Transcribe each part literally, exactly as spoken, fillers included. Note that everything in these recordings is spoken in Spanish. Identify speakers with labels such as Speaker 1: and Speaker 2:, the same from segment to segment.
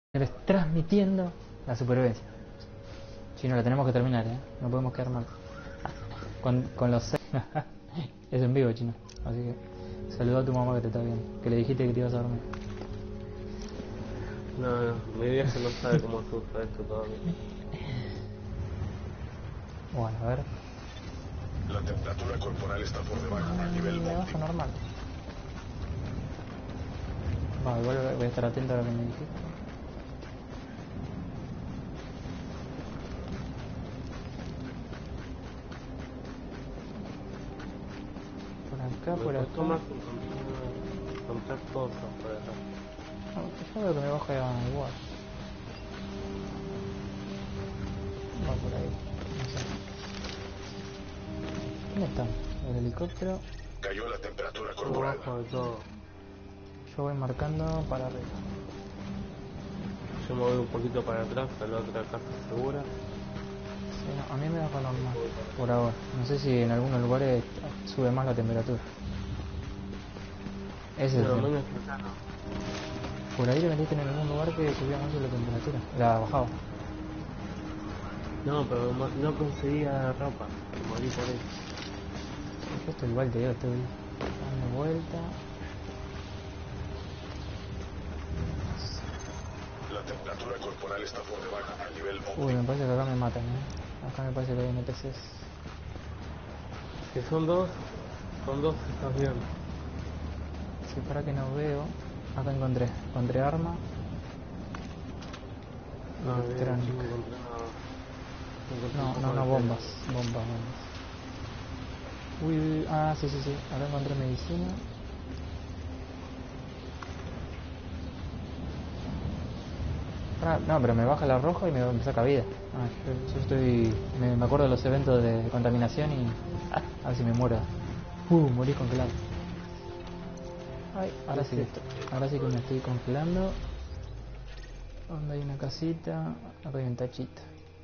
Speaker 1: Debes transmitiendo la supervivencia. Si no, la tenemos que terminar, ¿eh? No podemos quedar mal. Con, con los seis... Es en vivo, chino. Así que saluda a tu mamá que te está viendo. Que le dijiste que te ibas a dormir.
Speaker 2: No, no, mi vieja no sabe cómo se usa esto todavía.
Speaker 1: Bueno, a ver.
Speaker 3: La temperatura corporal está por debajo del nivel
Speaker 1: Me bajo normal. Va, igual voy a estar atento a lo que me dijiste. Por acá,
Speaker 2: Me
Speaker 1: por acá.
Speaker 2: costó más encontrar cosas por acá.
Speaker 1: No, yo veo que me baja igual. Va por ahí. No sé. ¿Dónde están? El helicóptero.
Speaker 3: Cayó la temperatura
Speaker 2: Por
Speaker 3: corporal.
Speaker 2: abajo de todo.
Speaker 1: Yo voy marcando para arriba.
Speaker 2: Yo me voy un poquito para atrás a la otra casa segura.
Speaker 1: Sí, no, a mí me baja normal. Por ahora. No sé si en algunos lugares sube más la temperatura. Ese es el
Speaker 2: Pero
Speaker 1: tema.
Speaker 2: menos acá no.
Speaker 1: Por ahí te metiste en algún lugar que subía mucho la temperatura. La bajaba.
Speaker 2: No, pero mo- no conseguía ropa. Me morí por eso.
Speaker 1: Yo estoy igual que yo, estoy dando vuelta.
Speaker 3: La temperatura corporal está por debajo del nivel
Speaker 1: Uy,
Speaker 3: óptimo.
Speaker 1: me parece que acá me matan, ¿eh? Acá me parece que hay N P Cs.
Speaker 2: Si son dos, son dos, estás bien.
Speaker 1: Si para que no veo. Acá encontré. Encontré arma.
Speaker 2: No, bien, sí,
Speaker 1: Electrónica.
Speaker 2: no encontré nada. Encontré un
Speaker 1: No,
Speaker 2: poco
Speaker 1: no,
Speaker 2: de
Speaker 1: no,
Speaker 2: pelo.
Speaker 1: bombas. Bombas, bombas. Uy, uy, uy, ah, sí, sí, sí. Acá encontré medicina. Ah, no, pero me baja la roja y me, me saca vida. Ah, yo, yo estoy... Me, me acuerdo de los eventos de contaminación y... Ah, a ver si me muero. Uh, morí congelado. Ay, ahora sí, que estoy- ahora sí que me estoy congelando. ¿Dónde hay una casita? Acá hay un tachito.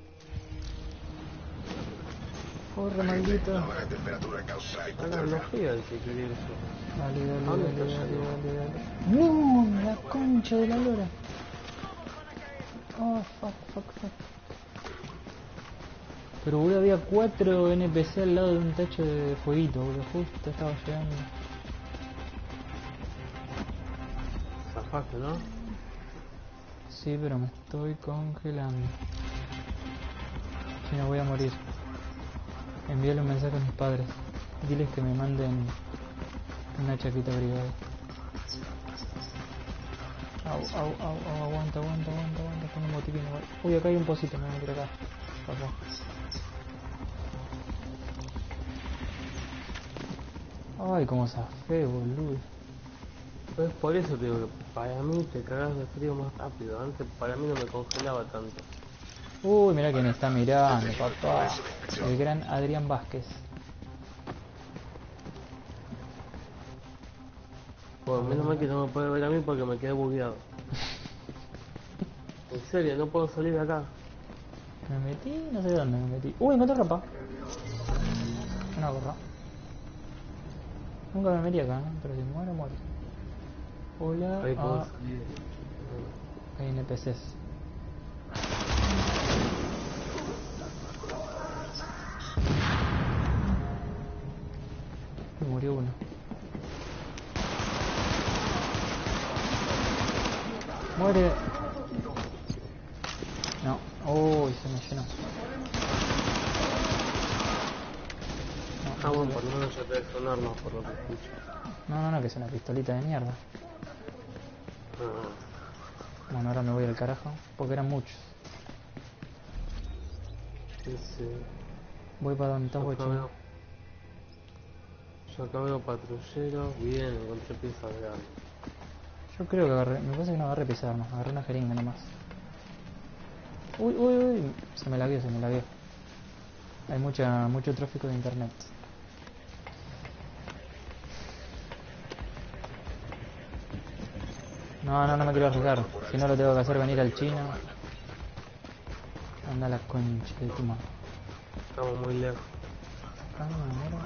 Speaker 1: Corre, maldito.
Speaker 3: La baja temperatura causa
Speaker 2: Ahora
Speaker 3: hipotermia.
Speaker 2: no fui al que quería ir yo.
Speaker 1: Dale, dale,
Speaker 2: ¿Dónde
Speaker 1: dale,
Speaker 2: está
Speaker 1: dale,
Speaker 2: yendo?
Speaker 1: dale, dale. ¡No! La concha de la lora. Oh, fuck, fuck, fuck. Pero boludo, había cuatro N P C al lado de un tacho de fueguito, boludo. Justo estaba llegando.
Speaker 2: Zafaste, ¿no?
Speaker 1: Sí, pero me estoy congelando. Si no voy a morir. Envíale un mensaje a mis padres. Diles que me manden una chaqueta abrigada. Au, au, au, au, aguanta, aguanta, aguanta, aguanta. Tengo un botiquín igual. Uy, acá hay un pocito, me voy a meter acá. Papá. Ay, cómo zafé, boludo.
Speaker 2: Pues por eso te digo que para mí te cagás de frío más rápido. Antes para mí no me congelaba tanto.
Speaker 1: Uy, mira quién está mirando, papá. El gran Adrián Vázquez.
Speaker 2: Pues menos mal que no me puede ver a mí porque me quedé bugueado. En serio, no puedo salir de acá.
Speaker 1: Me metí, no sé dónde me metí. Uy, encontré ropa. Una gorra. Nunca me metí acá, ¿no? Pero si muero, muero. Hola.
Speaker 2: Ahí puedo
Speaker 1: Ah,
Speaker 2: salir.
Speaker 1: hay N P Cs. Me murió uno. Muere. No. Uy, se me llenó.
Speaker 2: Ah, bueno, por lo menos ya te debe sonar más por lo que escucho.
Speaker 1: No, no, no, que es una pistolita de mierda.
Speaker 2: Ah,
Speaker 1: Bueno, ahora me voy al carajo. Porque eran muchos.
Speaker 2: ese...
Speaker 1: Voy para donde estás,
Speaker 2: Yo
Speaker 1: vos,
Speaker 2: acá
Speaker 1: chino.
Speaker 2: veo... Yo acá veo patrulleros. Bien, encontré piezas de arma.
Speaker 1: Yo creo que agarré. Me parece que no agarré pisar armas. Agarré una jeringa nomás. Uy, uy, uy. Se me lagueó, se me lagueó. Hay mucha, mucho tráfico de internet. No, no, no me quiero arriesgar. Si no lo tengo que hacer venir al chino. Anda la concha de tu madre.
Speaker 2: Estamos muy lejos.
Speaker 1: Ah, no,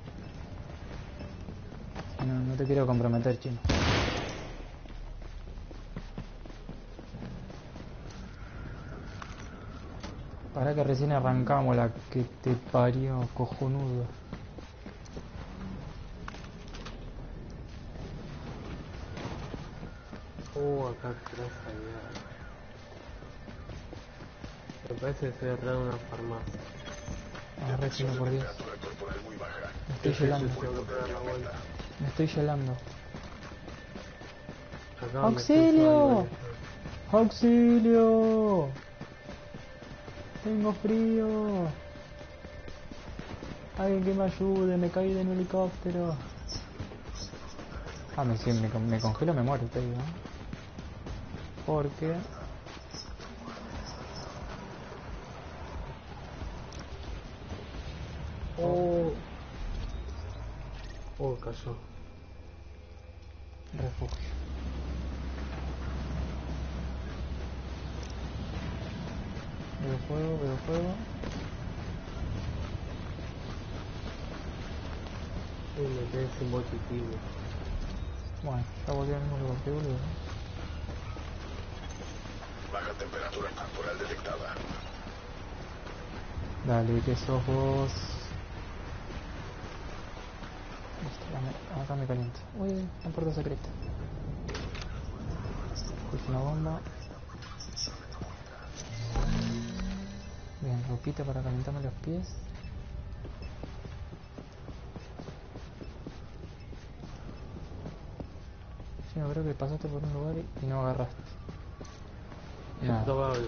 Speaker 1: no, no te quiero comprometer, chino. Para que recién arrancamos, la que te parió, cojonudo.
Speaker 2: Oh, acá atrás había... Me parece que se atrás de una farmacia.
Speaker 1: Agarré chino, por Dios.
Speaker 3: Temperatura corporal muy baja.
Speaker 1: Me estoy helando.
Speaker 2: Tengo que dar la vuelta.
Speaker 1: Me estoy helando.
Speaker 2: Acá donde
Speaker 1: ¡Auxilio!
Speaker 2: estoy yo,
Speaker 1: ¡Auxilio! Tengo frío. Alguien que me ayude, me caí de un helicóptero. Ah, me, si me, me congelo, me muero, te digo. ¿eh? Porque...
Speaker 2: Oh, oh, cayó.
Speaker 1: refugio. Veo fuego, veo fuego.
Speaker 2: Uy, me quedé sin botiquín.
Speaker 1: Bueno, ya volví al mismo lugar que boludo.
Speaker 3: Baja temperatura corporal detectada.
Speaker 1: Dale, que sos vos. Listo, ya me- acá me caliento. Uy, la puerta secreta. Puse una bomba. Bien, ropita para calentarme los pies. Sí, no creo que pasaste por un lugar y, y no agarraste.
Speaker 2: Es
Speaker 1: Nada.
Speaker 2: probable.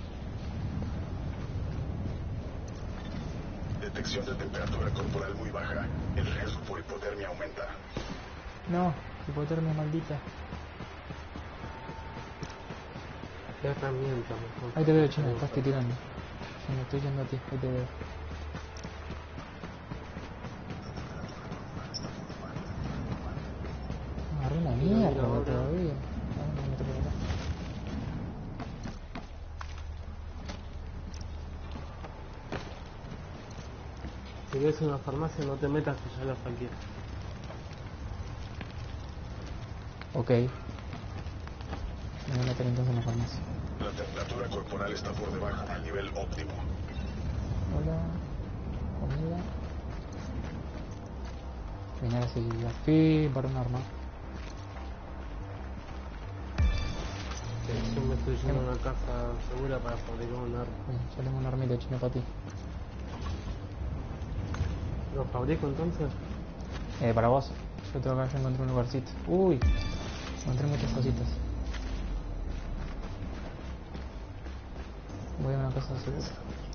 Speaker 3: Detección de temperatura corporal muy baja. El riesgo por hipotermia aumenta.
Speaker 1: No, hipotermia maldita.
Speaker 2: ¿Qué herramienta mejor?
Speaker 1: Ahí te veo, chino, estás tirando. Chino, estoy yendo a ti, ahí te veo. Agarré una
Speaker 2: Mira, mira,
Speaker 1: mierda
Speaker 2: ahora.
Speaker 1: todavía. Ah, no, no te puedo ver.
Speaker 2: Si ves una farmacia, no te metas que ya la saqué.
Speaker 1: Ok. Me voy a meter entonces en la farmacia.
Speaker 3: La temperatura corporal está por debajo del nivel óptimo.
Speaker 1: Hola. Comida. Venir así al fin para un arma.
Speaker 2: Yo me estoy yendo a una casa segura para fabricar un arma.
Speaker 1: Bien, ya tengo un armita chino para ti.
Speaker 2: ¿Lo fabrico entonces?
Speaker 1: Eh, para vos. Yo tengo acá, ya encontré un lugarcito. Uy. Encontré muchas cositas. Voy a una casa segura.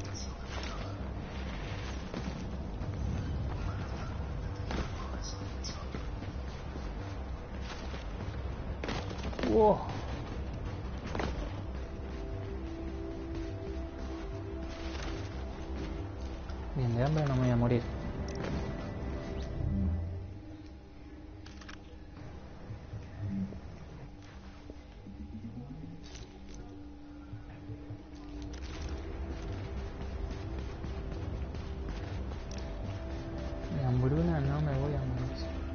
Speaker 1: Wow. Bien, de hambre no me voy a morir. De hambruna no me voy a morir.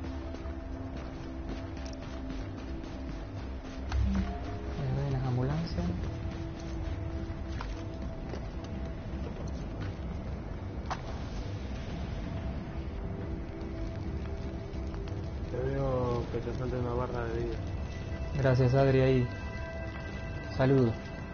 Speaker 1: Me voy en las ambulancias.
Speaker 2: Te veo que te falta una barra de vida.
Speaker 1: Gracias, Adri, ahí. Saludo.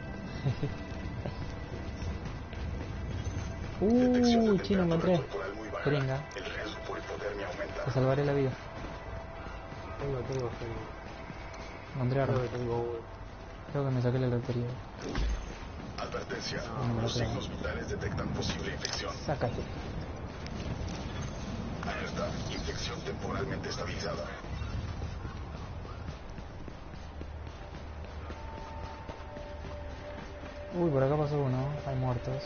Speaker 3: Detección de
Speaker 1: Uh, chino,
Speaker 3: temperatura
Speaker 1: encontré.
Speaker 3: corporal muy baja.
Speaker 1: Jeringa.
Speaker 3: El riesgo por hipotermia aumenta.
Speaker 1: Te salvaré la vida.
Speaker 2: Tengo, tengo, tengo.
Speaker 1: Encontré arma.
Speaker 2: Creo que tengo uno.
Speaker 1: Creo que me saqué la lotería.
Speaker 3: Advertencia.
Speaker 1: No, me lo
Speaker 3: Los
Speaker 1: creo.
Speaker 3: signos vitales detectan posible infección.
Speaker 1: Sácate.
Speaker 3: Alerta. Infección temporalmente estabilizada.
Speaker 1: Uy, por acá pasó uno. Hay muertos.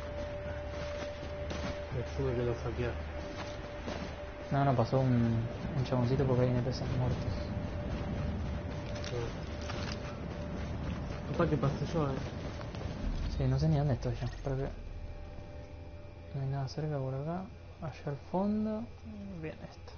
Speaker 2: Decime que lo saqué.
Speaker 1: No, no, pasó un, un chaboncito porque hay N P Cs muertos.
Speaker 2: Capaz que pasé yo, eh.
Speaker 1: Sí, no sé ni dónde estoy ya. Pero que... no hay nada cerca por acá. Allá al fondo. Bien, esto.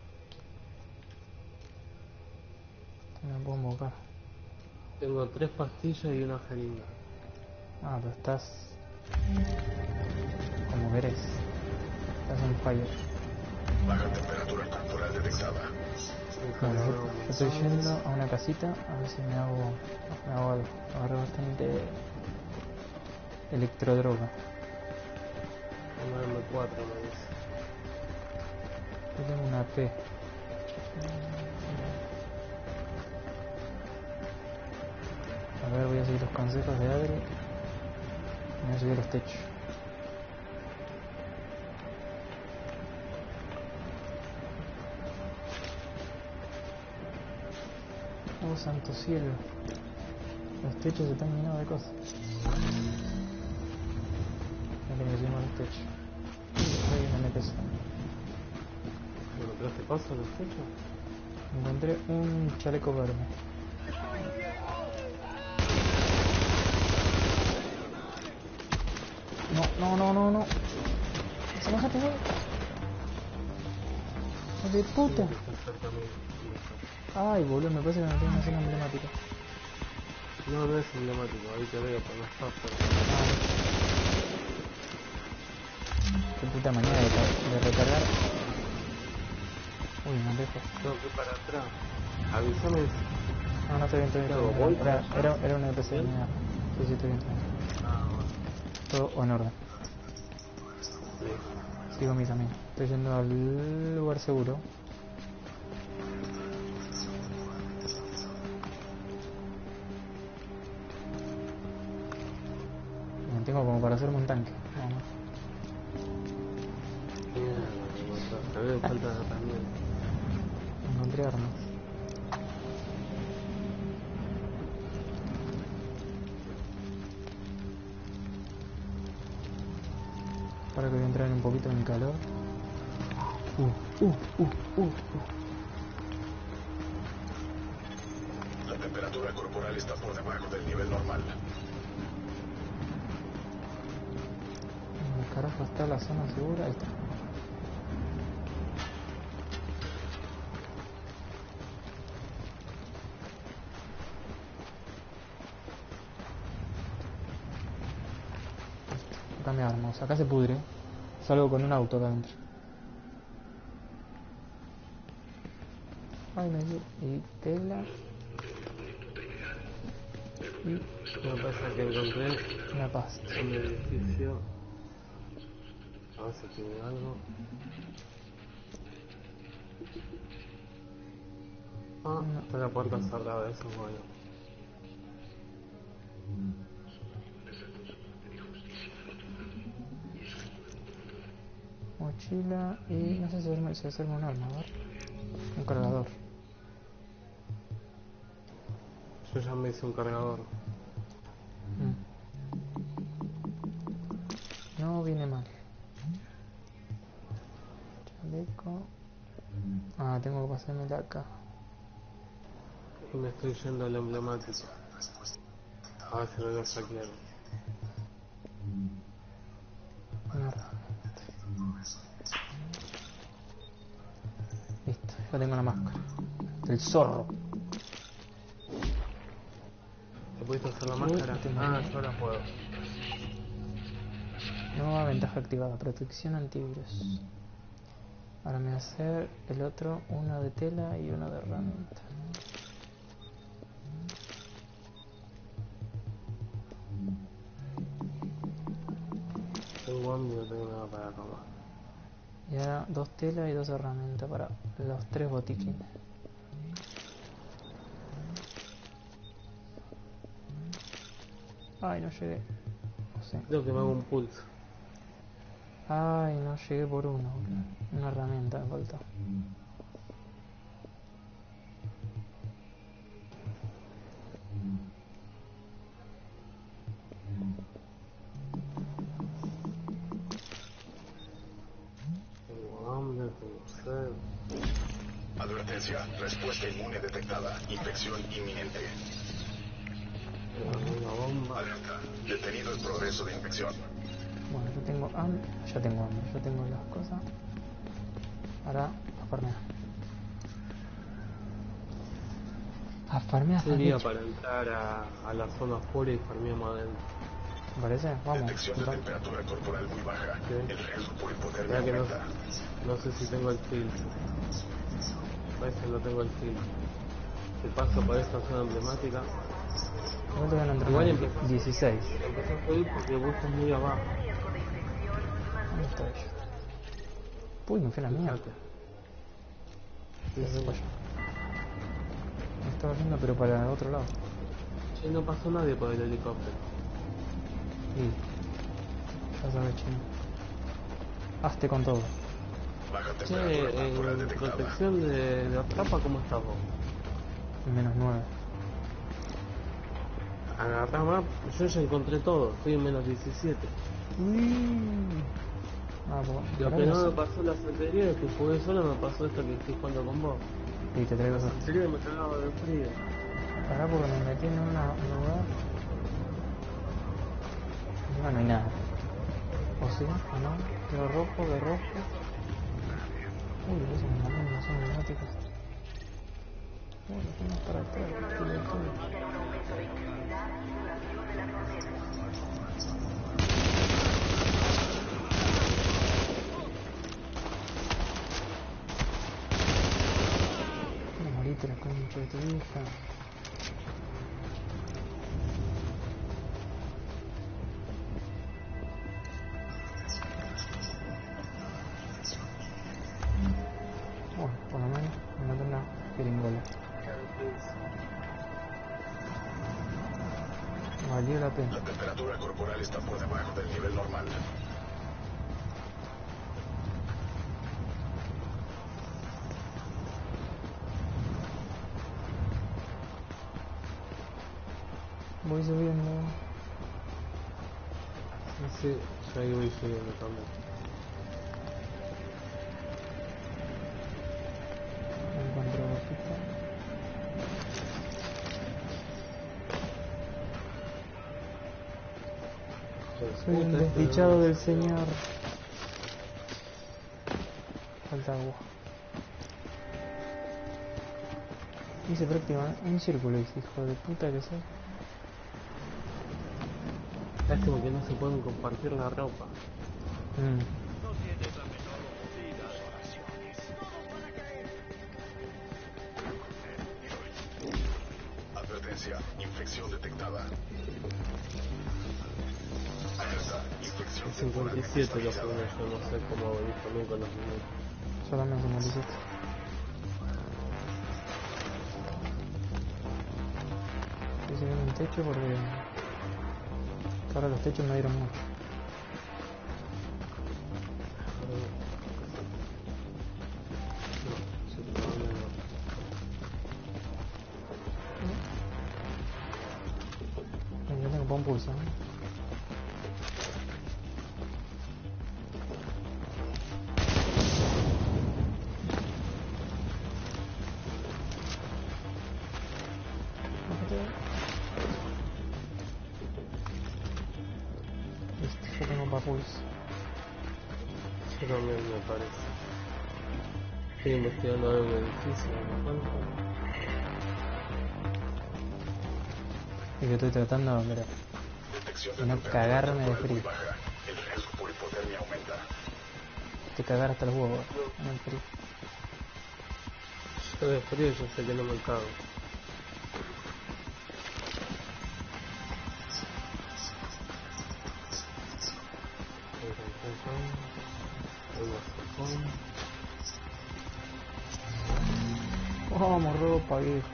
Speaker 1: No me puedo invocar.
Speaker 2: Tengo tres pastillas y una jeringa.
Speaker 1: Ah, pero estás Como verás. Estás on fire.
Speaker 3: Baja temperatura corporal detectada.
Speaker 1: Bueno, yo, yo estoy yendo a una casita a ver si me hago, me hago algo. Agarré bastante electrodroga.
Speaker 2: Una eme cuatro me dice.
Speaker 1: Yo tengo una P. A ver, voy a seguir los consejos de Adri. Me voy a subir a los techos. Oh, santo cielo. Los techos están llenos de cosas. No tengo que subirme a los techos. Hay una N P C.
Speaker 2: ¿Encontraste cosas en los techos?
Speaker 1: Encontré un chaleco verde. No, no, no, no, no. Se bájate, güey. ¡Hijo de puta!
Speaker 2: Está cerca mío.
Speaker 1: Ay, boludo, me parece que no tiene una zona emblemática.
Speaker 2: No, no es emblemático, ahí te veo, pero no está cerca.
Speaker 1: Qué puta manera de, de recargar. Uy, me lejos.
Speaker 2: Tengo que ir para atrás. Avísame.
Speaker 1: No, no estoy bien, estoy bien.
Speaker 2: Claro,
Speaker 1: Estoy
Speaker 2: voy
Speaker 1: bien. Era,
Speaker 2: para
Speaker 1: era,
Speaker 2: allá.
Speaker 1: era una N P C,
Speaker 2: ¿Bien?
Speaker 1: mira. Sí, sí, estoy bien.
Speaker 2: Ah, bueno.
Speaker 1: Todo en orden.
Speaker 2: Sí.
Speaker 1: Sigo mi camino. Estoy yendo al lugar seguro. Me tengo como para hacerme un tanque. Vamos.
Speaker 2: Mierda, me encontraste. A ver, falta de herramientas.
Speaker 1: Encontré armas. Para que voy a entrar un poquito en calor. Uh, uh, uh, uh, uh.
Speaker 3: La temperatura corporal está por debajo del nivel normal.
Speaker 1: ¿Dónde carajo está la zona segura? Ahí está. Acá me armo, o sea, acá se pudre. Salgo con un auto acá adentro. Ay, me dio. Y tela. Y
Speaker 2: Me pasa que encontré
Speaker 1: una pasta.
Speaker 2: un edificio. A ver si tiene algo. Ah,
Speaker 1: No.
Speaker 2: está la puerta cerrada, eso es bueno.
Speaker 1: Mochila y no sé si hacerme, si hacerme un arma, a ver. Un cargador.
Speaker 2: Yo ya me hice un cargador.
Speaker 1: Mm. No viene mal. Chaleco. Ah, tengo que pasarme de acá.
Speaker 2: Y me estoy yendo al emblemático. A ver si lo voy saquear.
Speaker 1: Una herramienta. Listo, ya tengo la máscara. El zorro.
Speaker 2: ¿Te pudiste hacer la
Speaker 1: Sí,
Speaker 2: máscara?
Speaker 1: tengo.
Speaker 2: Ah, yo la puedo.
Speaker 1: Nueva ventaja activada, protección antivirus. Ahora me voy a hacer el otro, uno de tela y uno de herramienta.
Speaker 2: Tengo hambre y no tengo nada para comer.
Speaker 1: Y ahora dos telas y dos herramientas para los tres botiquines. Ay, no llegué. No sé.
Speaker 2: Creo que me hago un pulso.
Speaker 1: Ay, no llegué por uno. Una herramienta me faltó.
Speaker 2: Tengo hambre, tengo sed.
Speaker 3: Advertencia, respuesta inmune detectada. Infección inminente.
Speaker 2: Tengo una bomba.
Speaker 3: Alerta, detenido el progreso de infección.
Speaker 1: Bueno, yo tengo hambre. Ya tengo hambre. Yo tengo las cosas. Ahora, a farmear. A farmear,
Speaker 2: Yo iría
Speaker 1: farmear.
Speaker 2: para entrar a, a la zona oscura y farmeamos adentro.
Speaker 1: ¿Me parece? Vamos.
Speaker 3: Detección de
Speaker 1: punta.
Speaker 3: temperatura corporal muy baja.
Speaker 2: Sí.
Speaker 3: El riesgo por hipotermia
Speaker 2: Ya que no,
Speaker 3: aumenta.
Speaker 2: no sé si tengo el filtro. Parece que no tengo el filtro. Si paso por esta zona emblemática,
Speaker 1: ¿Cuánto van a entrar?
Speaker 2: Igual empezó.
Speaker 1: dieciséis.
Speaker 2: empezó a subir porque vos estás muy abajo.
Speaker 1: ¿Dónde estoy? Uy, me fui a la mierda.
Speaker 2: Fíjate.
Speaker 1: Sí, sí, para allá. Me estaba yendo pero para el otro lado.
Speaker 2: Che, no pasó nadie por el helicóptero.
Speaker 1: Sí. Ya sabes, chino. Hazte con todo.
Speaker 3: Baja
Speaker 2: Che,
Speaker 3: temperatura corporal
Speaker 2: en
Speaker 3: detectada.
Speaker 2: protección de, de atrapa, ¿cómo estás vos?
Speaker 1: Menos nueve.
Speaker 2: Agarrá más, yo ya encontré todo, estoy en menos diecisiete.
Speaker 1: Uy. Ah, pues,
Speaker 2: Lo
Speaker 1: pará
Speaker 2: que
Speaker 1: que
Speaker 2: no
Speaker 1: sé.
Speaker 2: me pasó las anteriores, que jugué solo, me pasó esto que estoy jugando con vos.
Speaker 1: Y te traigo
Speaker 2: Las
Speaker 1: eso.
Speaker 2: anteriores me cagaba de frío.
Speaker 1: Pará porque me metí en una- un lugar. No, no hay nada. ¿O sí? ¿O no? Quiero rojo, de rojo. Uy, eso me mandó una zona neumática. Uy, lo tenemos para atrás. Qué pelotudo. No morite la concha de tu hija. Bueno, por lo menos me mandó una jeringola. Valió la pena.
Speaker 3: La temperatura corporal está por debajo del nivel normal.
Speaker 1: Voy subiendo.
Speaker 2: Sí, ya ahí voy subiendo también.
Speaker 1: Me encuentro rojita. Soy un desdichado del señor. Falta agua. Hice prácticamente un círculo, ese hijo de puta que soy.
Speaker 2: Lástima que no se pueden compartir la ropa.
Speaker 1: Mm.
Speaker 3: Advertencia, infección detectada. Alerta, infección temporal
Speaker 2: cincuenta y siete lo
Speaker 3: estabilizada.
Speaker 2: puse yo, no sé cómo ir también con los minutos.
Speaker 1: Solamente cincuenta y siete. Estoy subiendo un techo porque ahora los techos me dieron mucho.
Speaker 2: No, sí, todavía no.
Speaker 1: Yo tengo para un pulso, ¿no? Listo, yo tengo para pulso.
Speaker 2: Yo también me parece. Estoy investigando algo en el edificio, ¿me cuento?
Speaker 1: Y que estoy tratando, mira,
Speaker 3: Detección
Speaker 1: de
Speaker 3: de
Speaker 1: no
Speaker 3: temperatura
Speaker 1: cagarme de
Speaker 3: corporal muy
Speaker 1: frío.
Speaker 3: baja. El riesgo por hipotermia aumenta.
Speaker 1: De cagar hasta los huevos en el frío.
Speaker 2: Yo de frío yo sé que no me cago.
Speaker 1: Vamos, ropa, viejo.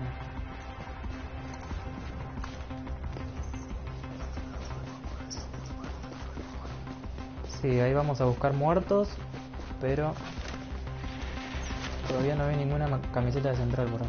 Speaker 1: Sí, ahí vamos a buscar muertos, pero todavía no veo ninguna ma- camiseta de central por acá.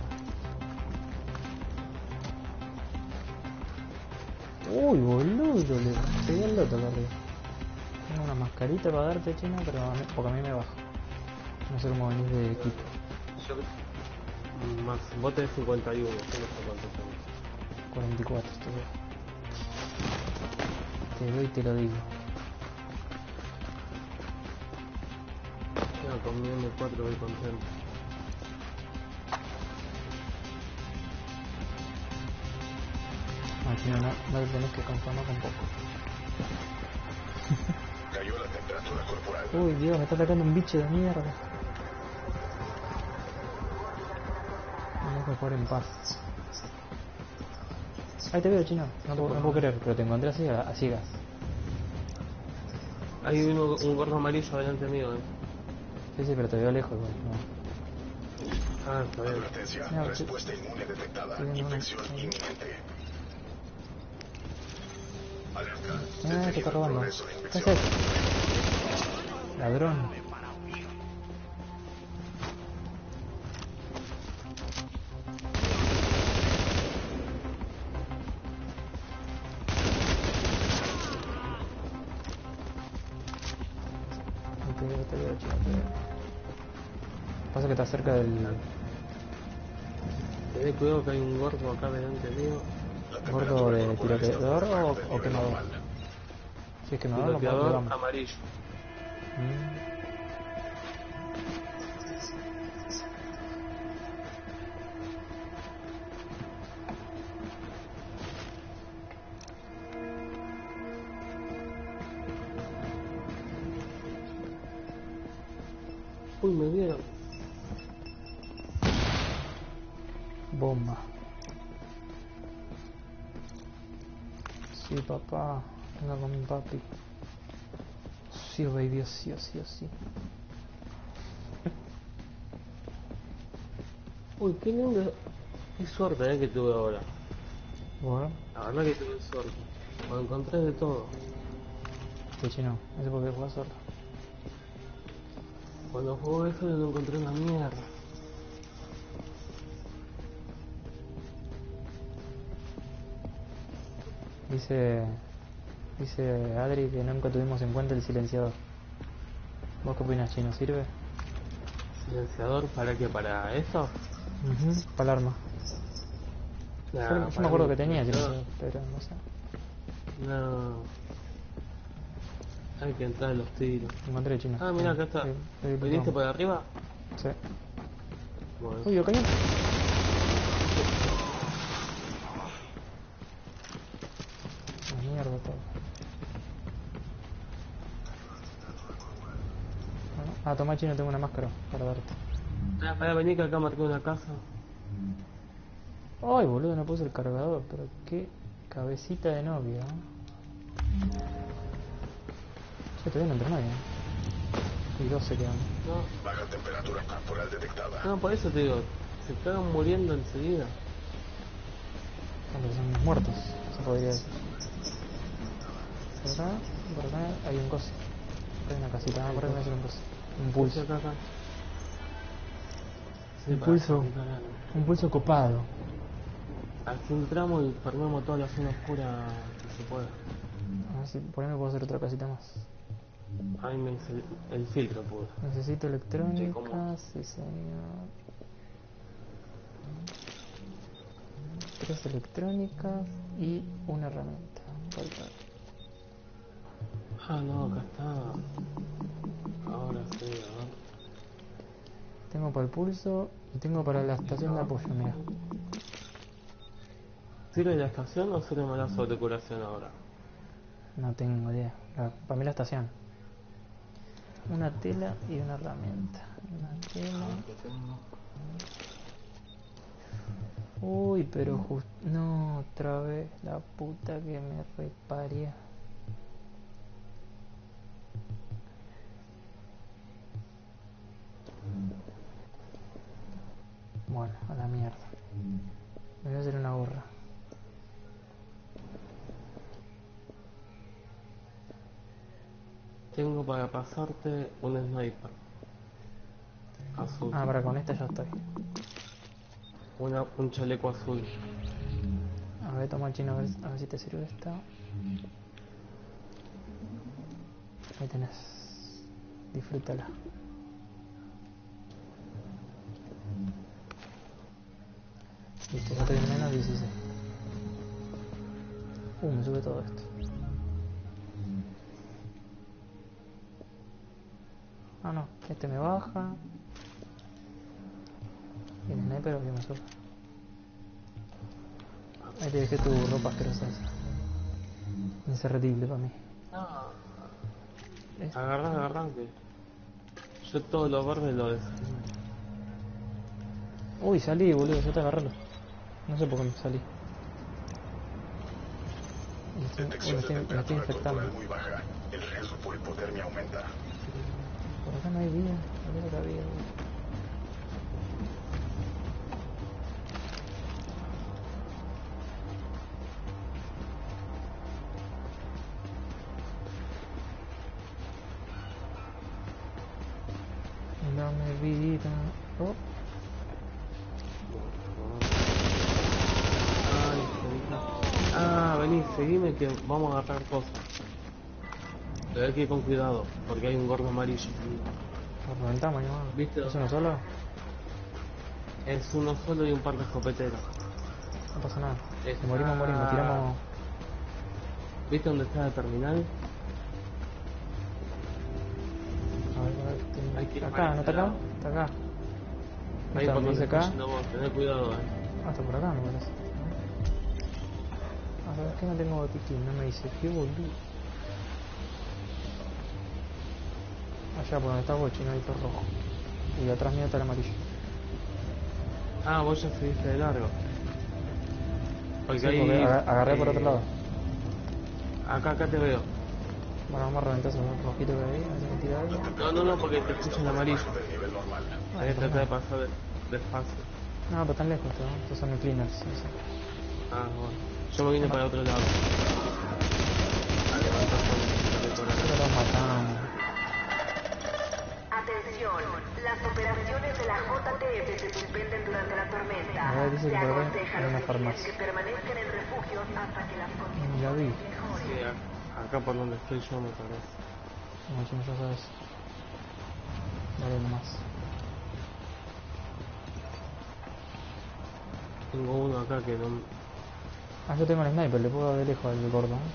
Speaker 1: Uy, boludo, le pegué el loto acá arriba. Tengo una mascarita para darte, chino, pero a mí, porque a mí me baja. No sé cómo venís de equipo.
Speaker 2: Yo más, vos tenés cincuenta y uno, yo no sé cuánto tengo.
Speaker 1: cuarenta y cuatro, te doy. Te doy y te lo digo.
Speaker 2: Ya con mi M cuatro voy contento.
Speaker 1: No, chino, no, no te tenés que conformar con poco.
Speaker 3: Cayó la temperatura corporal.
Speaker 1: Uy, Dios, me está atacando un bicho de mierda. Vamos a jugar en paz. Ahí te veo, chino. No puedo, no puedo creer, pero te encontré así a, a ciegas.
Speaker 2: Hay uno, un gordo amarillo delante mío, eh.
Speaker 1: Sí, sí, pero te veo lejos, igual. No.
Speaker 2: Ah, está bien.
Speaker 3: Advertencia.
Speaker 1: No,
Speaker 3: Respuesta inmune detectada.
Speaker 1: estoy viendo una-
Speaker 3: Infección inminente. Alerta.
Speaker 1: Ah, te
Speaker 3: Detenido
Speaker 1: está
Speaker 3: el
Speaker 1: robando.
Speaker 3: progreso de
Speaker 1: ¿Qué
Speaker 3: infección.
Speaker 1: haces? Ladrón. Te veo, te veo, chino, te veo. Pasa que está cerca del...
Speaker 2: Tened cuidado que hay un gordo acá delante mío.
Speaker 3: La
Speaker 1: ¿Gordo
Speaker 3: temperatura
Speaker 1: de
Speaker 3: corporal está
Speaker 1: tiroteador
Speaker 3: por debajo
Speaker 1: o,
Speaker 3: del
Speaker 1: o
Speaker 3: nivel
Speaker 1: quemador?
Speaker 3: normal.
Speaker 1: Si es quemador, lo
Speaker 2: Tiroteador
Speaker 1: vamos.
Speaker 2: amarillo.
Speaker 1: Mm.
Speaker 2: Uy, me vieron.
Speaker 1: Bomba. Sí, papá. Venga con mi papi. Sí, baby, sí, sí, sí.
Speaker 2: Uy, qué lindo. Qué suerte eh, que tuve ahora.
Speaker 1: Bueno,
Speaker 2: La verdad que tuve suerte. Lo encontré de todo.
Speaker 1: qué chino. No sé por qué juegas solo.
Speaker 2: Cuando jugué eso no encontré una mierda.
Speaker 1: Dice... Dice Adri que nunca tuvimos en cuenta el silenciador. ¿Vos qué opinas, chino? ¿Sirve?
Speaker 2: ¿Silenciador para qué? ¿Para eso?
Speaker 1: Uh Para el arma.
Speaker 2: Nah,
Speaker 1: yo, yo
Speaker 2: para
Speaker 1: me acuerdo
Speaker 2: mí,
Speaker 1: que tenía
Speaker 2: silenciador.
Speaker 1: silenciador, pero no sé.
Speaker 2: No. Hay que entrar en los tiros.
Speaker 1: Encontré, chino.
Speaker 2: Ah, mira, acá está.
Speaker 1: Ahí, ahí
Speaker 2: ¿Viniste
Speaker 1: vamos.
Speaker 2: por arriba?
Speaker 1: Sí.
Speaker 2: Bueno.
Speaker 1: Uy, lo cayó. La mierda todo. Bueno, ah, toma, chino, tengo una máscara para darte.
Speaker 2: Ah, para venir que acá marqué una casa.
Speaker 1: Ay, boludo, no puse el cargador, pero qué cabecita de novia. ¿eh? Che, todavía no entró nadie. ¿eh? Y doce quedan.
Speaker 2: No,
Speaker 3: Baja temperatura corporal detectada.
Speaker 2: no, por eso te digo. Se cagan muriendo enseguida.
Speaker 1: Cuando son muertos, se podría decir. Por acá, por acá hay un coso. Hay una casita, ah, por ahí me hacer un coso. Un pulso.
Speaker 2: Acá, acá. Sí,
Speaker 1: Un
Speaker 2: para
Speaker 1: pulso.
Speaker 2: acá.
Speaker 1: Un pulso copado.
Speaker 2: Aquí entramos y formamos toda la zona oscura que se pueda.
Speaker 1: A ver si por ahí me puedo hacer otra casita más.
Speaker 2: Ahí me hice el, el filtro, pude.
Speaker 1: Necesito
Speaker 2: Sí,
Speaker 1: electrónica,
Speaker 2: ¿cómo?
Speaker 1: sí señor. Tres electrónicas y una herramienta. Falta.
Speaker 2: Ah, no, acá está. Ahora sí, a ver.
Speaker 1: Tengo para el pulso y tengo para la estación de apoyo, mira.
Speaker 2: ¿Sirve la estación o sirve más la sobrecuración ahora?
Speaker 1: No tengo idea. La- para mí la estación. Una tela y una herramienta. Una tela.
Speaker 2: Que tengo.
Speaker 1: Uy, pero justo... No, otra vez. La puta que me reparía. Bueno, a la mierda. Me voy a hacer una gorra.
Speaker 2: Tengo para pasarte un sniper azul.
Speaker 1: Ah, para con esta ya estoy.
Speaker 2: Una, un chaleco azul.
Speaker 1: A ver, toma el chino, a ver, a ver si te sirve esta. Ahí tenés. Disfrútala. Listo, ya estoy en menos dieciséis. Uh, me sube todo esto. Ah, no, este me baja. Y el sniper que me sube. Ahí te dejé tu ropa asquerosa. Insertible para mí.
Speaker 2: No.
Speaker 1: ¿Eh?
Speaker 2: Agarrá, agarrá que. Yo todo lo verde lo dejé.
Speaker 1: Uy, salí, boludo, yo te agarralo. No sé por qué me salí. Y estoy- uy, me
Speaker 3: Detección de
Speaker 1: estoy, me estoy
Speaker 3: temperatura
Speaker 1: infectando.
Speaker 3: corporal muy baja. El riesgo por hipotermia aumenta.
Speaker 1: Por acá no hay vida. ¿Dónde está la vida, boludo? Dame vida. Oh,
Speaker 2: Ay, jodita. Ah, vení, seguime que vamos a agarrar cosas. Pero hay que ir con cuidado, porque hay un gordo amarillo.
Speaker 1: lo reventamos, hermano.
Speaker 2: ¿Viste?
Speaker 1: ¿Es uno solo?
Speaker 2: Es uno solo y un par de escopeteros.
Speaker 1: No pasa nada.
Speaker 2: Está-
Speaker 1: Si morimos, morimos. Tiramos.
Speaker 2: ¿Viste dónde está el terminal?
Speaker 1: A ver, a ver. Estoy...
Speaker 2: Hay que ir
Speaker 1: Acá,
Speaker 2: para
Speaker 1: ¿no está
Speaker 2: este
Speaker 1: acá?
Speaker 2: lado.
Speaker 1: Está acá.
Speaker 2: Ahí
Speaker 1: Está,
Speaker 2: por
Speaker 1: me
Speaker 2: donde
Speaker 1: dice
Speaker 2: está
Speaker 1: acá.
Speaker 2: yendo vos, tené cuidado, eh.
Speaker 1: Ah, está por acá, me parece. A ver, es que no tengo botiquín, no me dice. Qué boludo. Allá por donde está Bochi, no hay todo rojo. Y atrás mío está el amarillo.
Speaker 2: Ah, vos ya seguiste de largo. Porque
Speaker 1: Sí,
Speaker 2: ahí...
Speaker 1: porque aga- agarré por
Speaker 2: eh,
Speaker 1: otro lado.
Speaker 2: Acá, acá te veo.
Speaker 1: Bueno, vamos a reventar esos rojitos que hay, a ver si me tira algo.
Speaker 2: No, no, no, porque te escucho el amarillo.
Speaker 3: Del nivel normal.
Speaker 2: Hay que
Speaker 1: no,
Speaker 2: tratar de
Speaker 1: no.
Speaker 2: pasar de- despacio.
Speaker 1: No, pero tan lejos, ¿no? Estos son mis cleaners. No sé.
Speaker 2: Ah, bueno. Yo me vine para otro lado. A levantar por por acá.
Speaker 1: Pero los matamos.
Speaker 4: Atención, las operaciones de la J T F se suspenden durante la tormenta.
Speaker 1: A ver, dice
Speaker 4: Se
Speaker 1: que por acá
Speaker 4: aconseja a
Speaker 1: hay
Speaker 4: los
Speaker 1: una
Speaker 4: civiles
Speaker 1: farmacia.
Speaker 4: que permanezcan en refugios hasta que las condiciones
Speaker 1: Ni la vi.
Speaker 2: Sí, a- acá por donde estoy yo me parece.
Speaker 1: Como chino, ya sabes. Dale nomás.
Speaker 2: Tengo uno acá que no...
Speaker 1: Ah, yo tengo el sniper, le puedo dar de lejos al gordo. ¿eh?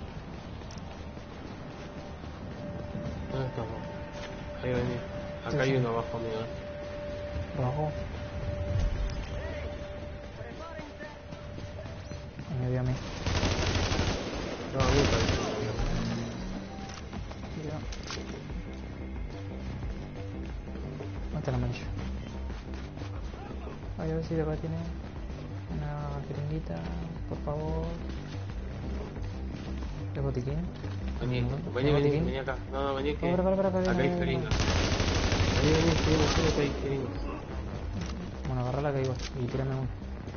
Speaker 2: ¿Dónde estamos? Ahí vení. Acá
Speaker 1: Sí,
Speaker 2: hay
Speaker 1: sí.
Speaker 2: uno abajo mío. eh.
Speaker 1: Abajo. Y me vio a mí.
Speaker 2: No, a mí me parece que no había.
Speaker 1: Mira. ¿Dónde está el amarillo? Ay, a ver si de acá tiene una jeringuita, por favor. ¿Es botiquín?
Speaker 2: Vení,
Speaker 1: ¿No?
Speaker 2: vení,
Speaker 1: ¿Es
Speaker 2: vení,
Speaker 1: botiquín?
Speaker 2: vení acá. No, no, vení que...
Speaker 1: No, para, para, para,
Speaker 2: Acá hay
Speaker 1: para,
Speaker 2: jeringas. Vení, vení, seguime, seguime que hay jeringas.
Speaker 1: Bueno, agarrala que igual y tirame uno.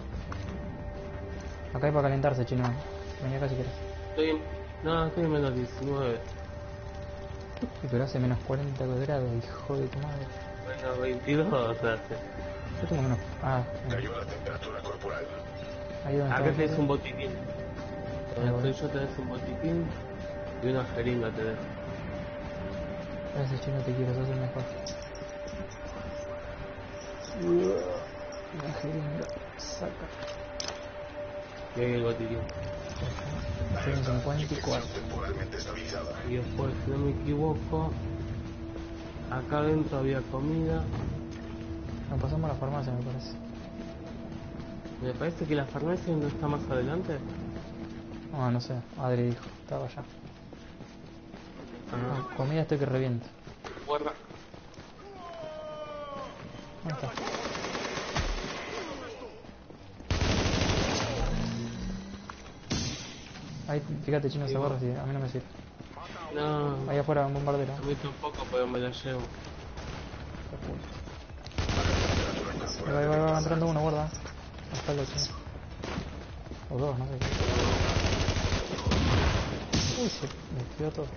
Speaker 1: Acá hay para calentarse, chino. Vení acá si quieres.
Speaker 2: Estoy en... No, estoy en menos diecinueve.
Speaker 1: Y pero hace menos cuarenta grados, hijo de tu madre.
Speaker 2: Menos veintidós, o sea, sí.
Speaker 1: Yo tengo menos. Ah, mira.
Speaker 3: Cayó la temperatura corporal.
Speaker 1: Ahí donde
Speaker 2: Acá
Speaker 1: está.
Speaker 2: tenés un botiquín.
Speaker 1: Ahí
Speaker 2: Donde
Speaker 1: voy.
Speaker 2: estoy yo tenés un botiquín y una jeringa te dejo.
Speaker 1: Gracias, chino, te quiero, sos el mejor. La jeringa, saca.
Speaker 2: Y ahí el botiquín.
Speaker 1: Estoy en cincuenta y cuatro.
Speaker 3: Temporalmente estabilizada.
Speaker 2: Y después, si no me equivoco, acá adentro había comida.
Speaker 1: Nos pasamos a la farmacia, me parece.
Speaker 2: Me parece que la farmacia no está más adelante.
Speaker 1: Ah, no sé, Adri dijo, estaba allá.
Speaker 2: Ah,
Speaker 1: Ah, comida estoy que reviento.
Speaker 2: guarda.
Speaker 1: ¿Dónde está? Ahí, fíjate, chino, se borra, si a mí no me sirve.
Speaker 2: No,
Speaker 1: Ahí afuera, un bombardero.
Speaker 2: a mí tampoco, pero me la llevo.
Speaker 1: Ahí va, ahí va, ahí va entrando uno, guarda. Hasta el chino. O dos, no sé qué. Uy, se me tiró todo.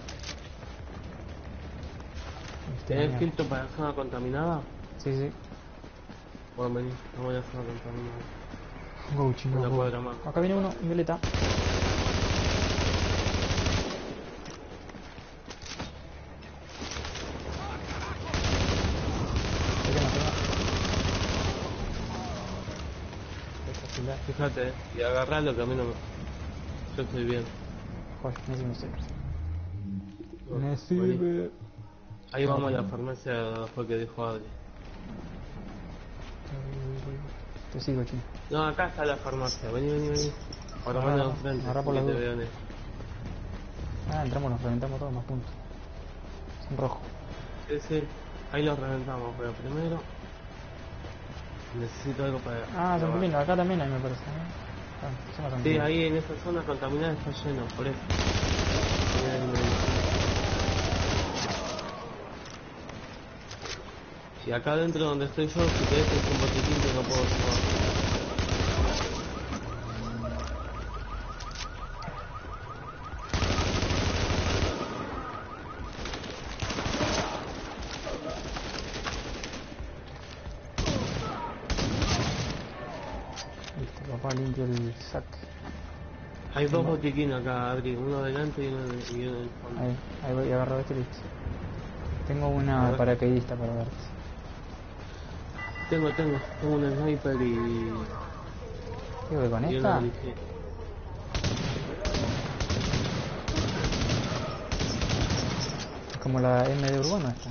Speaker 1: Este,
Speaker 2: ¿Tenés
Speaker 1: mierda.
Speaker 2: filtro para la zona contaminada?
Speaker 1: Sí, sí.
Speaker 2: Bueno, vení, vamos a la zona contaminada.
Speaker 1: Go, chino,
Speaker 2: Una
Speaker 1: go.
Speaker 2: cuadra más.
Speaker 1: Acá viene uno, violeta. Ahí te maté. Espectacular.
Speaker 2: Fíjate, eh, y agarralo que a mí no me... Yo estoy bien.
Speaker 1: Joder, me sirve, me sirve. Me
Speaker 2: Vení.
Speaker 1: sirve.
Speaker 2: Ahí vamos a la farmacia después que dijo Adri.
Speaker 1: Te sigo, chino.
Speaker 2: No, acá está la farmacia, vení, vení, vení. Ahora
Speaker 1: Agarra,
Speaker 2: van enfrente,
Speaker 1: agarra por
Speaker 2: que
Speaker 1: las
Speaker 2: te
Speaker 1: dudas.
Speaker 2: vean esto.
Speaker 1: Ah, entramos, nos reventamos todos más puntos. En rojo.
Speaker 2: Sí, sí, ahí los reventamos, pero primero necesito algo para...
Speaker 1: Ah, son
Speaker 2: grabar.
Speaker 1: pequeños, acá también hay me parece. ¿eh? Ah, zona
Speaker 2: Sí,
Speaker 1: tranquila.
Speaker 2: ahí en esa zona contaminada está lleno, por eso. Mirá el medio. Y acá adentro donde estoy yo, si querés es un botiquín que no puedo tomar.
Speaker 1: Listo, papá limpio el sac.
Speaker 2: Hay dos botiquines acá, Adri, uno adelante y uno, de- y uno en el fondo.
Speaker 1: Ahí, ahí voy, agarro este y listo. Tengo
Speaker 2: A
Speaker 1: una
Speaker 2: ver.
Speaker 1: paracaidista para darte.
Speaker 2: Tengo, tengo, tengo un sniper y,
Speaker 1: ¿Qué voy con
Speaker 2: y
Speaker 1: esta?
Speaker 2: una ligera.
Speaker 1: Es como la M de Urbano esta.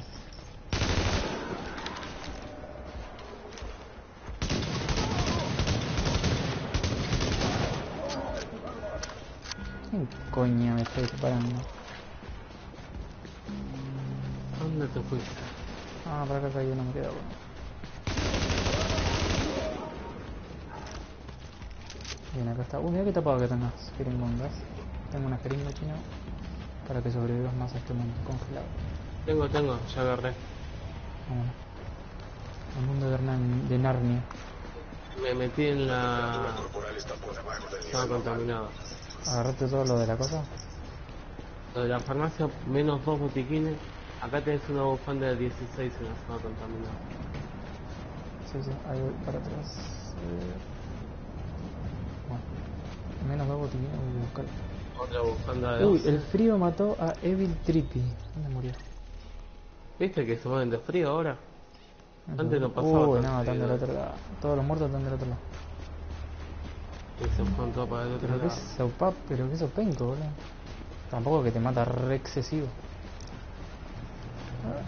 Speaker 1: ¿Quién coño me está disparando?
Speaker 2: ¿Dónde te fuiste?
Speaker 1: Ah, para acá hay uno, me queda bueno. Bien, acá está. Uy, mira qué tapado que tengas, jeringongas. Tengo una jeringa chino para que sobrevivas más a este mundo congelado.
Speaker 2: Tengo, tengo, ya agarré.
Speaker 1: Vámonos. El mundo de, Hernán- de Narnia.
Speaker 2: Me metí en
Speaker 3: La
Speaker 2: la
Speaker 3: temperatura corporal está por debajo del
Speaker 2: zona
Speaker 3: nivel normal.
Speaker 2: contaminada.
Speaker 1: Agarrate todo lo de la cosa.
Speaker 2: Lo de la farmacia, menos dos botiquines. Acá tenés una bufanda de dieciséis en la zona contaminada.
Speaker 1: Sí, sí, ahí voy para atrás. Eh, Bueno, menos dos botiquines, voy a buscar.
Speaker 2: Otra bufanda de
Speaker 1: Uy,
Speaker 2: doce.
Speaker 1: el frío mató a Evil Trippy. ¿Dónde murió?
Speaker 2: ¿Viste que se mueven de frío ahora? Antes no pasaba
Speaker 1: Uy,
Speaker 2: tanto
Speaker 1: no, están
Speaker 2: frío.
Speaker 1: del otro lado. Todos los muertos están del otro lado.
Speaker 2: Y se fueron todos para el otro
Speaker 1: Pero qué
Speaker 2: lado.
Speaker 1: sopa, pero qué sopenco, boludo. Tampoco que te mata re excesivo. Ah.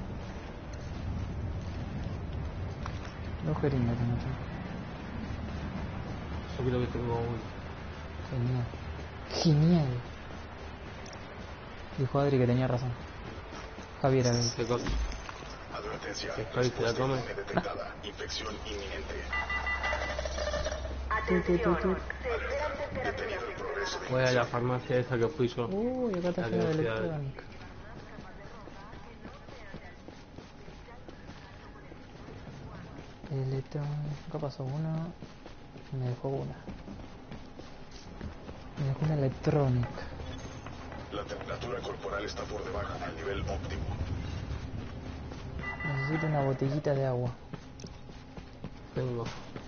Speaker 1: Dos jeringas tengo yo.
Speaker 2: Yo creo que tengo uno.
Speaker 1: Genial. Genial. Dijo Adri que tenía razón. Javier, a ver.
Speaker 2: Se co-
Speaker 3: Advertencia.
Speaker 2: Que Javi se la come.
Speaker 3: Respuesta inmune detectada. Infección inminente.
Speaker 4: Atención,
Speaker 1: tu, tu.
Speaker 4: se esperan temperaturas
Speaker 3: Detenido el progreso de
Speaker 2: Voy a la farmacia esa que fui yo.
Speaker 1: Uy, acá está
Speaker 2: La
Speaker 1: lleno de
Speaker 2: velocidad.
Speaker 1: electrónica. Electrónica. Acá pasó una. Me dejó una. Me dejó una electrónica.
Speaker 3: La temperatura corporal está por debajo del nivel óptimo.
Speaker 1: Necesito una botellita de agua.
Speaker 2: Tengo.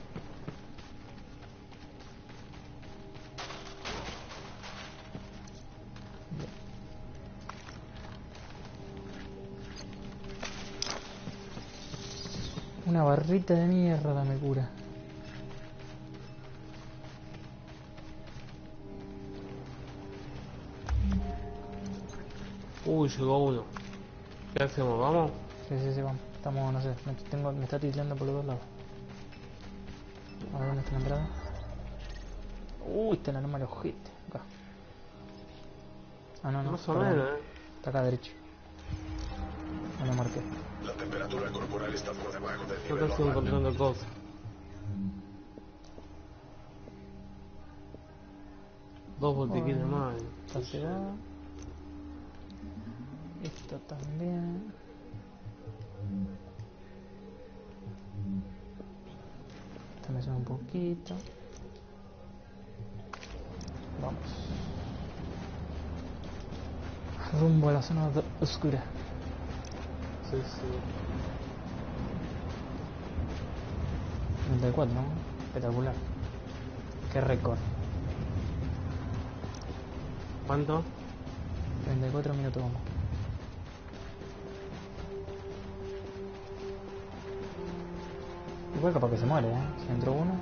Speaker 1: Una barrita de mierda me cura.
Speaker 2: Uy, llegó uno. ¿Qué hacemos? ¿Vamos?
Speaker 1: Sí, sí, sí, vamos. Estamos, no sé, me, tengo, me está titulando por los dos lados. A ver dónde está la entrada. Uy, está la número ojete. Acá. Ah, no, no.
Speaker 2: Más o
Speaker 1: perdón.
Speaker 2: menos, eh.
Speaker 1: Está acá derecho. No lo marqué.
Speaker 3: La temperatura corporal está por debajo del
Speaker 2: Yo
Speaker 3: nivel
Speaker 2: casi
Speaker 3: normal.
Speaker 2: encontrando cosas. Dos botiquines
Speaker 1: Bueno.
Speaker 2: más.
Speaker 1: Esta se va. Esto también. Esta me suena un poquito. Vamos. Rumbo a la zona do- oscura.
Speaker 2: Sí, sí.
Speaker 1: treinta y cuatro, ¿no? Espectacular. Qué récord.
Speaker 2: ¿Cuánto?
Speaker 1: treinta y cuatro minutos vamos. Igual capaz que se muere, ¿eh? Si entró uno...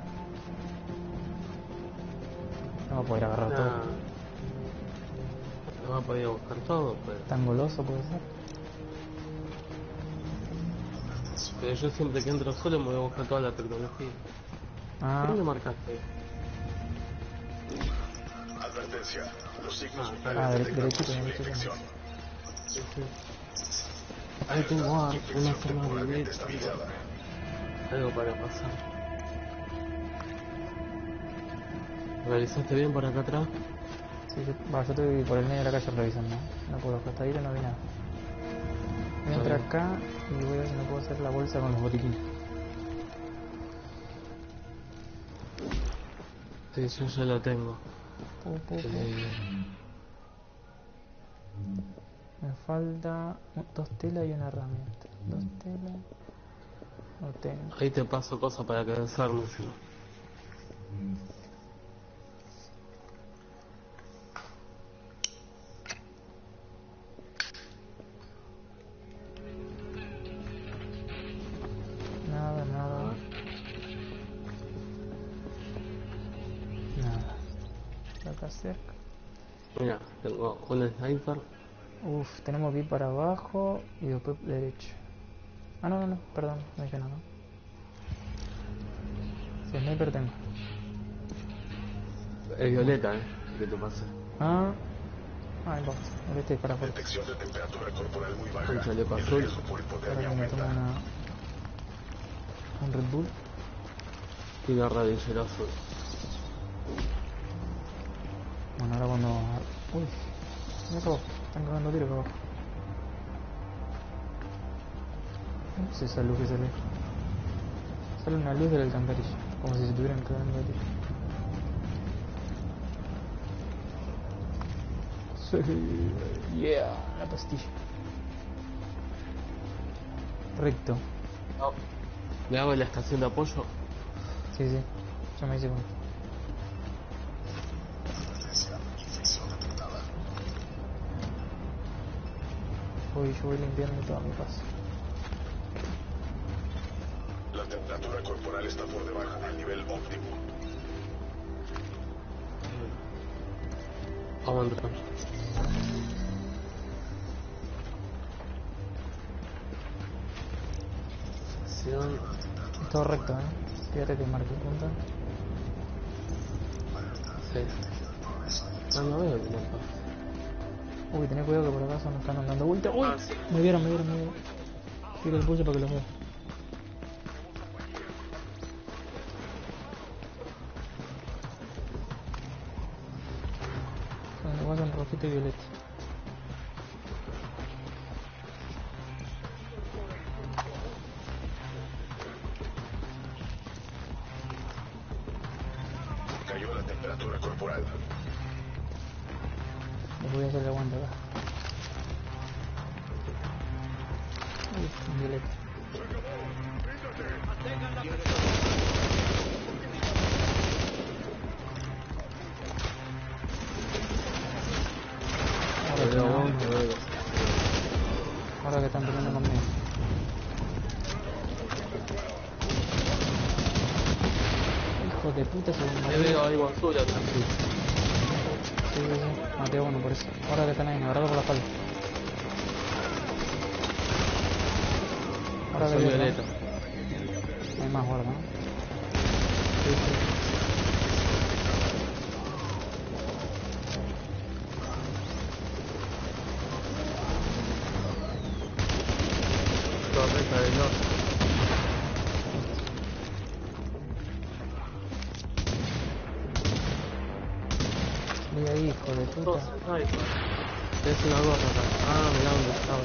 Speaker 1: No va a poder agarrar todo.
Speaker 2: Nah. No va a poder buscar todo, pero...
Speaker 1: Tan goloso puede ser.
Speaker 2: Pero yo siempre que entro solo me voy a buscar toda la tecnología.
Speaker 1: Ah,
Speaker 2: ¿Dónde marcaste?
Speaker 3: advertencia. Los signos
Speaker 2: Ah,
Speaker 3: vitales
Speaker 1: Ah, dere-
Speaker 3: detectan
Speaker 1: derechito,
Speaker 3: posible
Speaker 1: derechito.
Speaker 3: infección.
Speaker 2: Sí, sí. Ahí tengo ah, una
Speaker 3: Infección
Speaker 2: zona de
Speaker 3: temporalmente
Speaker 2: net,
Speaker 3: estabilizada.
Speaker 2: algo para pasar. ¿Realizaste bien por acá atrás?
Speaker 1: Sí, yo, bah, yo estoy por el medio de la calle revisando. No puedo, hasta ahí no vi nada. Voy a entrar acá y voy a ver si no puedo hacer la bolsa con los botiquines.
Speaker 2: Sí, yo ya lo tengo.
Speaker 1: Pu, pu, pu.
Speaker 2: Eh,
Speaker 1: Me falta un- dos telas y una herramienta. Dos telas. No tengo.
Speaker 2: ahí te paso cosas para que desarmes.
Speaker 1: Nada, nada. Nada. Acá cerca.
Speaker 2: Mira, tengo un sniper.
Speaker 1: Uf, tenemos que ir para abajo y después derecho. Ah, no, no, no, perdón, no dije nada. Si sniper tengo.
Speaker 2: Es violeta, eh, que te pase.
Speaker 1: Ah, ahí vamos. Ahora estoy para afuera.
Speaker 3: Detección de temperatura corporal muy baja.
Speaker 2: Un chaleco
Speaker 3: El
Speaker 2: azul.
Speaker 3: riesgo por
Speaker 1: Ahora
Speaker 3: hipotermia
Speaker 1: que me tomo
Speaker 3: aumenta.
Speaker 1: una. Un Red Bull.
Speaker 2: Y una radillera azul.
Speaker 1: Bueno, ahora cuando. Uy, mira acá abajo. Están cagando tiro acá abajo. ¿Qué es esa luz que sale? Sale una luz de la alcantarilla. Como si se estuvieran cagando de tiro. Sí, yeah, la pastilla. Recto.
Speaker 2: No. Le hago la estación de apoyo.
Speaker 1: Sí, sí. Ya me hice cuenta. Hoy yo voy limpiando toda mi casa.
Speaker 3: La temperatura corporal está por debajo del nivel óptimo.
Speaker 2: Vamos a entrar. Estación.
Speaker 1: Todo recto, ¿eh? Fíjate que marque punta.
Speaker 2: Sí. Ah, no veo el mapa.
Speaker 1: Uy, tenés cuidado que por acá nos están dando vuelta. Uy,
Speaker 2: Ah, sí.
Speaker 1: me vieron, me vieron, me vieron. Tiro el pulso para que los vea. Son igual son rojito y violeta.
Speaker 3: Cayó la temperatura corporal.
Speaker 1: Les voy a hacer el aguante acá. Uy, un violeta. Ahora
Speaker 2: Te
Speaker 1: que,
Speaker 2: veo
Speaker 1: no,
Speaker 2: vos, te veo.
Speaker 1: ahora que están peleando conmigo. Hijo de puta, se van a
Speaker 2: Te veo algo azul atrás.
Speaker 1: Sí, sí, sí. Maté a uno por eso. Ahora que están ahí, agarrado por la espalda. Ahora que
Speaker 2: Soy
Speaker 1: vi otro.
Speaker 2: violeta.
Speaker 1: Hay más guarda, ¿no? Sí, sí.
Speaker 2: Torreta del norte.
Speaker 1: Vi ahí, hijo de
Speaker 2: Dos
Speaker 1: puta.
Speaker 2: sniper. Es una gorra acá. Ah, mirá dónde estaba.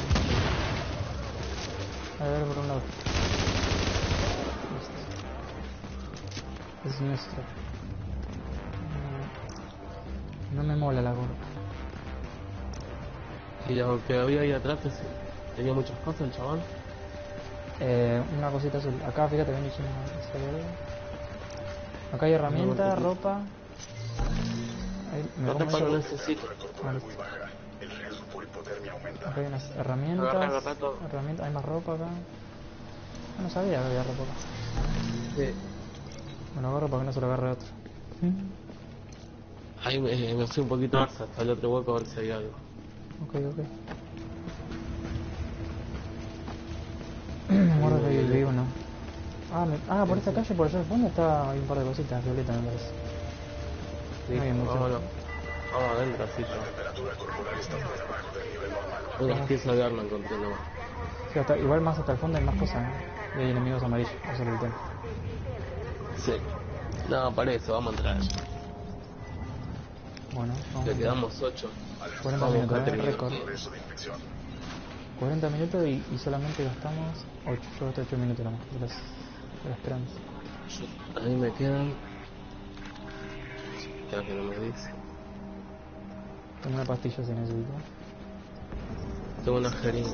Speaker 1: A ver por un lado. Listo. Es nuestro. No, no me mola la gorra.
Speaker 2: Y lo que había ahí atrás pues, tenía muchas cosas el chabón.
Speaker 1: Eh, una cosita azul. Acá fíjate, ven diciendo. Acá hay herramienta,
Speaker 2: No,
Speaker 1: ropa. Ahí, me
Speaker 2: La
Speaker 1: pongo
Speaker 2: ropa no
Speaker 1: eso.
Speaker 2: necesito.
Speaker 3: Temperatura corporal muy baja. El riesgo por hipotermia aumenta.
Speaker 1: Acá hay unas herramientas.
Speaker 2: Agarra, agarra todo.
Speaker 1: herramientas. Hay más ropa acá. Yo no sabía que había ropa acá.
Speaker 2: Sí.
Speaker 1: Me lo agarro para que no se lo agarre otro.
Speaker 2: Ahí me, me fui un poquito más hasta el otro hueco a ver si hay algo.
Speaker 1: Ok, ok. Me acuerdo que vi uno. Ah, me- ah, por esta calle, por allá al fondo está hay un par de cositas violetas, me parece.
Speaker 2: Sí,
Speaker 1: No hay mucho.
Speaker 2: vámonos. Vamos adentro, así
Speaker 3: La
Speaker 2: ya.
Speaker 3: temperatura corporal está por debajo del nivel normal.
Speaker 2: Unas piezas de arma encontré nomás.
Speaker 1: Sí, hasta, igual más hasta el fondo hay más cosas, ¿no? Y hay enemigos amarillos, ese es el tema.
Speaker 2: Sí. No, para eso, vamos a entrar.
Speaker 1: Bueno, vamos.
Speaker 2: Ya quedamos ocho.
Speaker 1: cuarenta
Speaker 2: Vamos a
Speaker 1: minutos,
Speaker 2: buscar
Speaker 1: ¿eh? Récord.
Speaker 3: Progreso de infección.
Speaker 1: cuarenta minutos y, y solamente gastamos ocho. Yo gasté ocho minutos nomás de las, de las esperanzas.
Speaker 2: A mí me quedan... Ya que no me dice.
Speaker 1: Tengo una pastilla si necesito.
Speaker 2: Tengo una jeringa.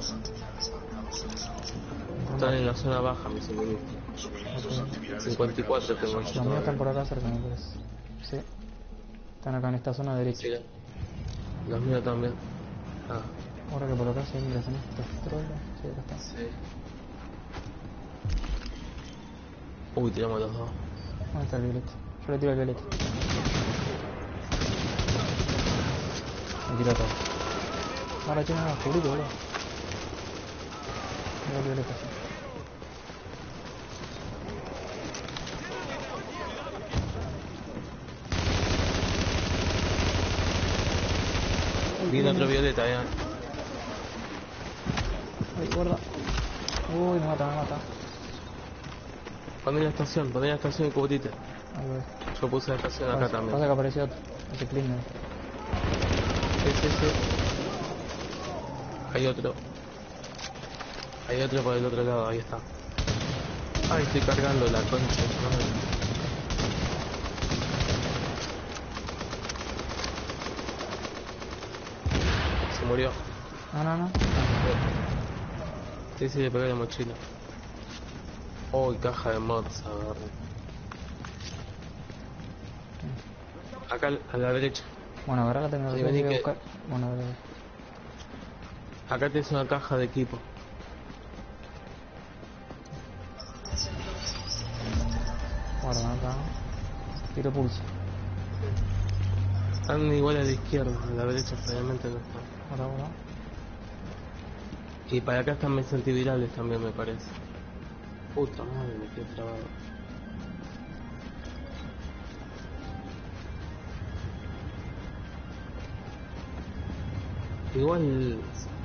Speaker 2: Están en la zona baja, mis suministros.
Speaker 1: Ok.
Speaker 2: cincuenta y cuatro tengo yo.
Speaker 1: Los míos están por acá cerca, me parece. Sí. Están acá en esta zona derecha.
Speaker 2: Sí, los míos también. Ah,
Speaker 1: Ahora que por acá se ingresan estos troles. Sí, acá están.
Speaker 2: sí. Uy, tiramos los dos.
Speaker 1: ¿Dónde está el violeta? Yo le tiro el violeta. Me tiro todo. Ahora tiene un oscurito, boludo. Mira el violeta.
Speaker 2: Viene otro violeta, ya.
Speaker 1: Ay, guarda. Uy, me mata, me mata.
Speaker 2: Poné la estación, poné la estación y cubrite.
Speaker 1: Ahí voy.
Speaker 2: Yo puse la estación acá
Speaker 1: Pasa,
Speaker 2: también.
Speaker 1: pasa que apareció otro. Ese Klinger.
Speaker 2: Sí, sí, sí. Hay otro. Hay otro por el otro lado, ahí está. Ay, estoy cargando la concha. de su madre. Se murió.
Speaker 1: No, no, no.
Speaker 2: Sí, sí, le pegué la mochila. Oh, y caja de mods, agarré. Acá a la derecha.
Speaker 1: Bueno, agarra la tecnología
Speaker 2: Sí,
Speaker 1: que
Speaker 2: vení
Speaker 1: voy a
Speaker 2: que-
Speaker 1: buscar. Bueno, a ver, a ver.
Speaker 2: Acá tienes una caja de equipo.
Speaker 1: Guarda acá. Tiro pulso.
Speaker 2: Están igual a la izquierda, a la derecha obviamente no están.
Speaker 1: Ahora, ahora.
Speaker 2: Y para acá están mis antivirales también me parece. Puta madre, me quedé trabado. Igual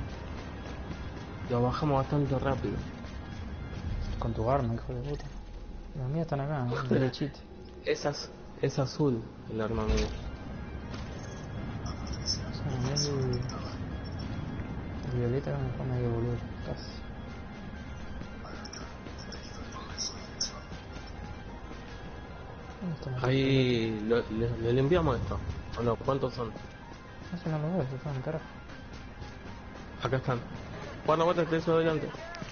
Speaker 2: lo bajamos bastante rápido.
Speaker 1: Con tu arma, hijo de puta. Los míos están acá, ¿no? Derechito.
Speaker 2: Es, az- es azul el arma mía.
Speaker 1: O sea, el, el violeta me dejó medio boludo. Casi. ¿Dónde están?
Speaker 2: Ahí lo, le, le limpiamos esto. ¿O no? ¿Cuántos son?
Speaker 1: No sé, no lo veo, se fue a mi carajo.
Speaker 2: Acá están. Guarda, guarda, te eso adelante.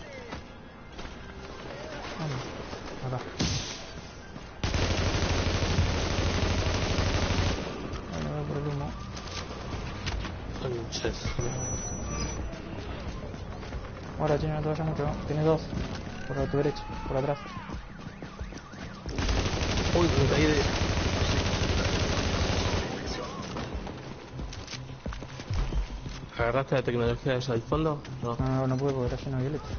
Speaker 1: ¿Dónde? Acá. Ahí lo veo por el humo.
Speaker 2: Conches.
Speaker 1: Ahora tiene no te vayas mucho, ¿no? Tienes dos. Por la tu derecha, por atrás.
Speaker 2: Uy, me caí de... ¿Agarraste la tecnología allá al fondo? No.
Speaker 1: No, no, no pude porque está lleno de violeta.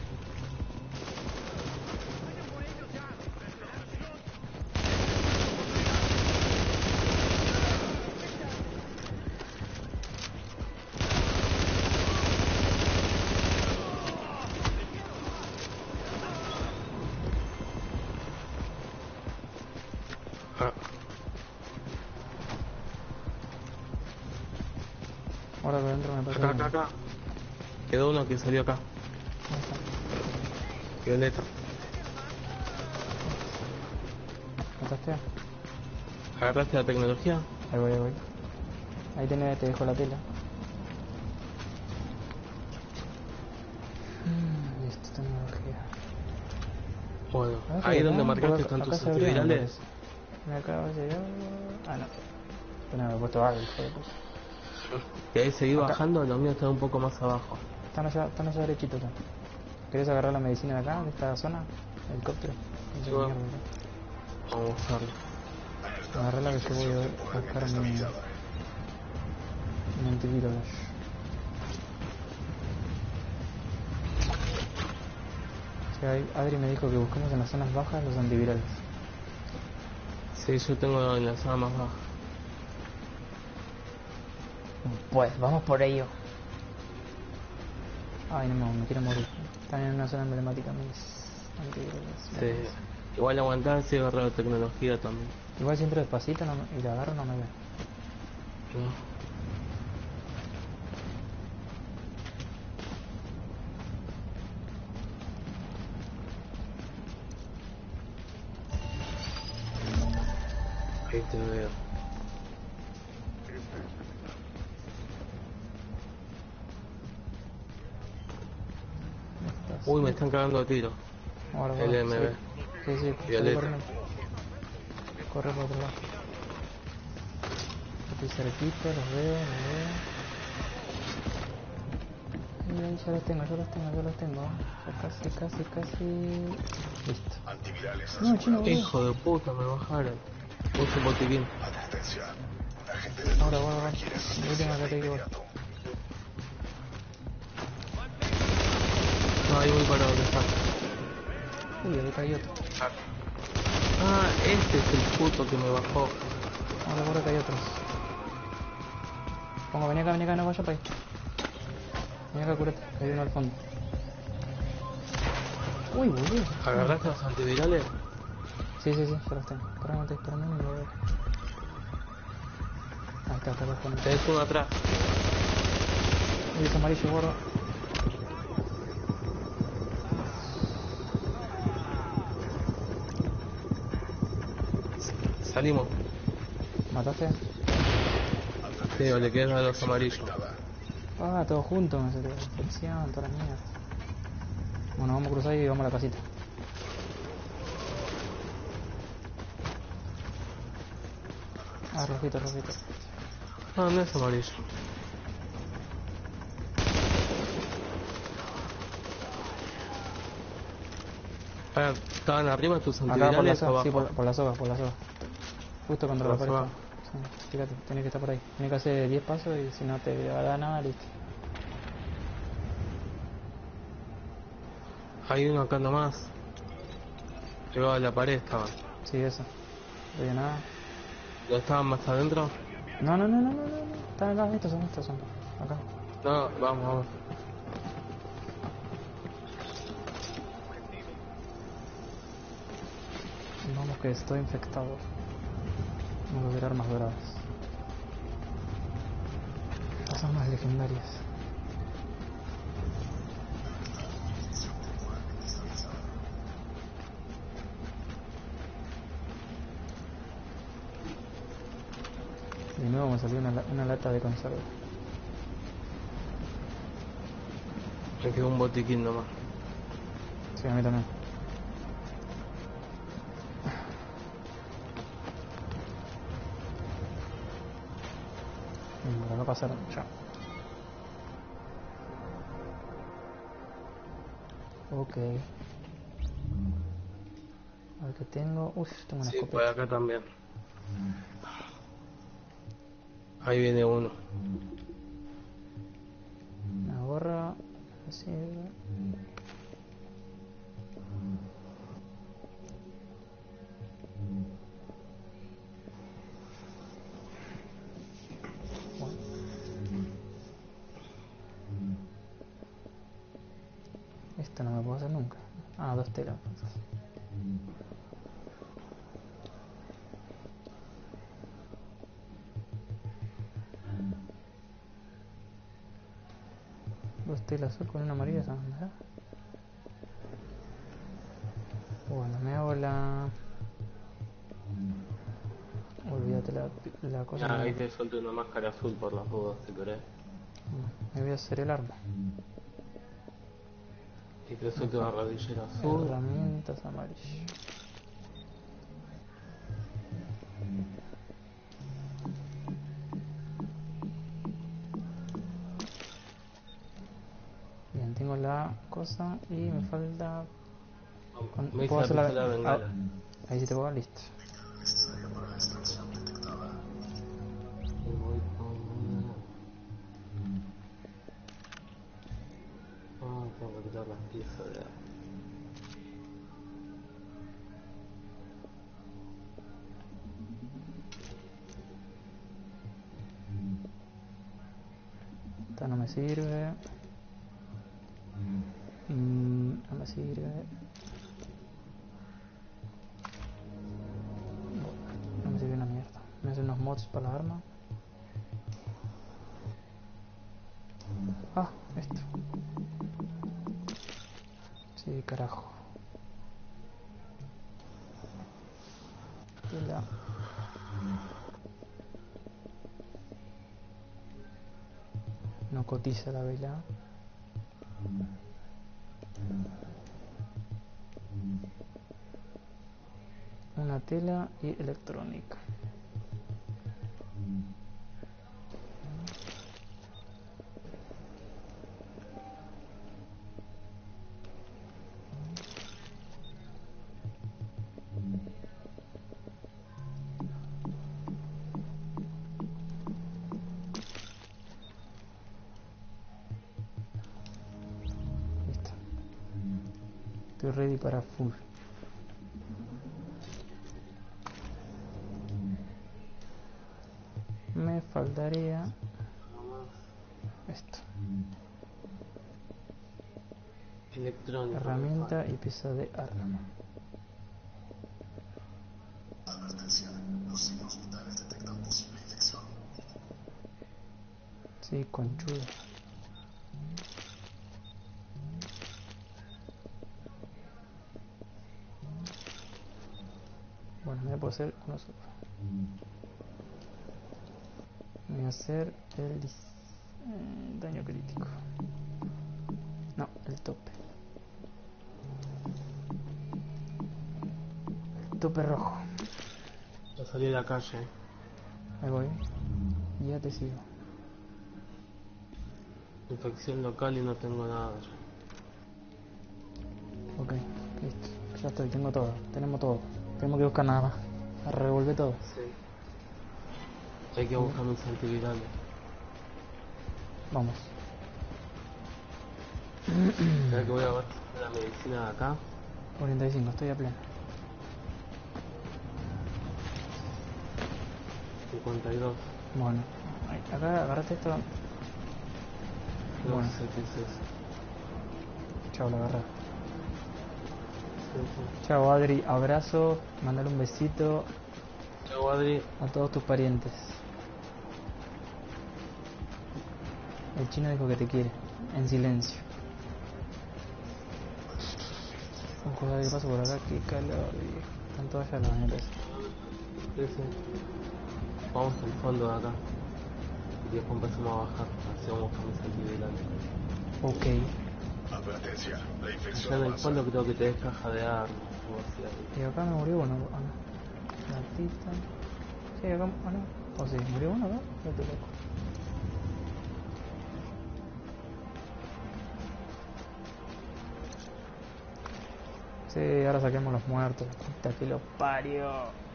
Speaker 2: Ah,
Speaker 1: Ahora por dentro me parece.
Speaker 2: acá, acá, acá. Quedó uno que salió acá.
Speaker 1: ¿Dónde está?
Speaker 2: Violeta.
Speaker 1: ¿Mataste?
Speaker 2: ¿Agarraste la tecnología?
Speaker 1: Ahí voy, ahí voy. Ahí tenés, te dejo la tela. Mm, listo, tecnología.
Speaker 2: Bueno,
Speaker 1: A ver,
Speaker 2: ahí
Speaker 1: acá,
Speaker 2: donde
Speaker 1: por
Speaker 2: marcaste
Speaker 1: acá-
Speaker 2: están
Speaker 1: acá
Speaker 2: tus
Speaker 1: se abrió, me
Speaker 2: antivirales.
Speaker 1: parece. Me acabo de llegar. Ah, no. Pero no, me he puesto algo, hijo de puta.
Speaker 2: Y ahí seguí
Speaker 1: Acá.
Speaker 2: bajando, los míos están un poco más abajo.
Speaker 1: Están allá, están allá derechito acá. ¿Querés agarrar la medicina de acá, de esta zona? Helicóptero. No sé
Speaker 2: Sí,
Speaker 1: qué
Speaker 2: va.
Speaker 1: mierda, ¿no?
Speaker 2: Vamos a usarlo.
Speaker 1: Agarrala que yo voy a buscar mi, mi antivirus. O sea, ahí Adri me dijo que busquemos en las zonas bajas los antivirales.
Speaker 2: Sí, yo tengo en la zona más baja.
Speaker 1: Pues, vamos por ello. Ay, no, me quiero morir. Están en una zona emblemática, mis antigüedades.
Speaker 2: Sí. Igual aguantar si agarrar la tecnología también.
Speaker 1: Igual si entro despacito no, me- y la agarro no me ve.
Speaker 2: ¿No? Ahí te veo.
Speaker 1: Estás-
Speaker 2: Uy, me están cagando a tiro.
Speaker 1: Ahora,
Speaker 2: el
Speaker 1: ahora,
Speaker 2: M B.
Speaker 1: Sí, sí, sí, salí
Speaker 2: Violeta.
Speaker 1: corriendo. Corre por otro lado. Estoy cerquita, los veo, los veo. Y ahí ya los tengo, ya los tengo, ya los tengo. Ya casi, casi, casi. Listo.
Speaker 3: Antivirales
Speaker 1: No, chino, boludo.
Speaker 2: Hijo de puta, me bajaron. Puse un botiquín.
Speaker 3: Advertencia. Agente de
Speaker 1: Ahora, ahora, ahora. Yo tengo acá te digo.
Speaker 2: No, ahí voy para donde está.
Speaker 1: Uy, ahí cayó otro.
Speaker 2: Ah, este es el puto que me bajó.
Speaker 1: Ahora, ahora que hay otros. Pongo, vení acá, vení acá, no vaya para ahí. Vení acá, curate. Hay uno al fondo. Uy, boludo.
Speaker 2: ¿Agarraste los antivirales?
Speaker 1: Sí, sí, sí, ya los tengo. Espérame, estoy esperando y me voy a ver. Ahí está, está los fondo.
Speaker 2: Tenés uno atrás.
Speaker 1: Uy, es amarillo, gordo.
Speaker 2: Salimos.
Speaker 1: ¿Mataste?
Speaker 2: Sí, o le quedan a los amarillos.
Speaker 1: Ah, todos juntos, me salió la infección, toda la mierda. Bueno, vamos a cruzar y vamos a la casita. Ah, rojito, rojito.
Speaker 2: Ah, no es amarillo. Ah, ¿estaban arriba tus
Speaker 1: Acá por la
Speaker 2: antivirales o
Speaker 1: soga,
Speaker 2: abajo?
Speaker 1: sí, por, por la soga, por la soga. Justo contra la
Speaker 2: Por la
Speaker 1: pared.
Speaker 2: soga.
Speaker 1: Sí, fíjate, tiene que estar por ahí. Tiene que hacer diez pasos y si no te da nada, listo.
Speaker 2: Hay uno acá nomás. Pegado a la pared estaban.
Speaker 1: Sí, eso. No veo nada.
Speaker 2: ¿No estaban más adentro?
Speaker 1: No, no, no, no, no, no, no. Están acá, estos son, estos son. Acá.
Speaker 2: No, vamos, vamos.
Speaker 1: Vamos que estoy infectado. Vamos a ver armas doradas. Las armas legendarias. De nuevo me salió una, la- una lata de conserva.
Speaker 2: Me quedó un botiquín nomás.
Speaker 1: Sí, a mí también. Mm, Por acá pasaron, chao. Ok. A ver qué tengo. Uf, tengo una
Speaker 2: Sí, por
Speaker 1: escopeta.
Speaker 2: acá también. Ahí viene uno.
Speaker 1: Una gorra. Así. Bueno. Esto no me puedo hacer nunca. Ah, dos telas. Dos telas azul con una amarilla, ¿sabes? ¿Verdad? Bueno, me hago la... Olvídate la, la cosa.
Speaker 2: Ah,
Speaker 1: me...
Speaker 2: ahí te suelto una máscara azul por las dudas, si querés.
Speaker 1: me voy a hacer el arma.
Speaker 2: Y te suelto una rodillera azul.
Speaker 1: Herramientas amarillas. Bien, tengo la cosa y me falta... con-
Speaker 2: Me hice
Speaker 1: ¿Puedo
Speaker 2: la
Speaker 1: hacer
Speaker 2: pistola de bengala.
Speaker 1: ah, ahí sí te puedo, listo.
Speaker 2: Y voy con una... Ah, tengo que quitar las piezas de...
Speaker 1: Esta no me sirve. Mm, no me sirve. No me sirve una mierda. Me hacen unos mods para la arma. Ah, esto. Sí, carajo. Tela. No cotiza la vela. Una tela y electrónica. Listo. Estoy ready para full. Me faltaría esto.
Speaker 2: Electrónica.
Speaker 1: Herramienta y pieza de arma.
Speaker 3: Advertencia. Los signos vitales detectan posible infección.
Speaker 1: Sí, conchudo. Bueno, me voy a hacer uno solo. Voy a hacer el dis- eh, daño crítico. No, el tope. El tope rojo.
Speaker 2: Ya salí de la calle.
Speaker 1: Ahí voy. Y ya te sigo.
Speaker 2: Infección local y no tengo nada.
Speaker 1: Ok, listo. Ya estoy, tengo todo. Tenemos todo. Tenemos que buscar nada más. A revolver todo.
Speaker 2: Sí. Hay que buscar mis antivirales.
Speaker 1: Vamos.
Speaker 2: Espera que voy a ver la medicina de acá.
Speaker 1: cuarenta y cinco, estoy a pleno.
Speaker 2: cincuenta y dos.
Speaker 1: Bueno, ahí, acá agarraste esto.
Speaker 2: No
Speaker 1: Bueno.
Speaker 2: sé qué es eso.
Speaker 1: Chao, la agarré.
Speaker 2: Sí, sí.
Speaker 1: Chao, Adri. Abrazo. Mandale un besito
Speaker 2: Chau, Adri.
Speaker 1: a todos tus parientes. El chino dijo que te quiere. En silencio. Ojo, ¿qué pasa por acá? Qué calor, viejo. Están todas allá las netas.
Speaker 2: Sí, sí. Vamos al fondo de acá. Y después empezamos a bajar. Así vamos con mis antivirales.
Speaker 1: Ok.
Speaker 3: Advertencia. La infección
Speaker 2: Allá en el
Speaker 3: avanza.
Speaker 2: fondo creo que te des caja de armas. O así, ahí.
Speaker 1: Y acá me murió uno. Ah, no. Gatita. Sí, acá. Ah, no. O sí, murió uno, ¿no? No te loco. Sí, ahora saquemos los muertos. La puta que los parió.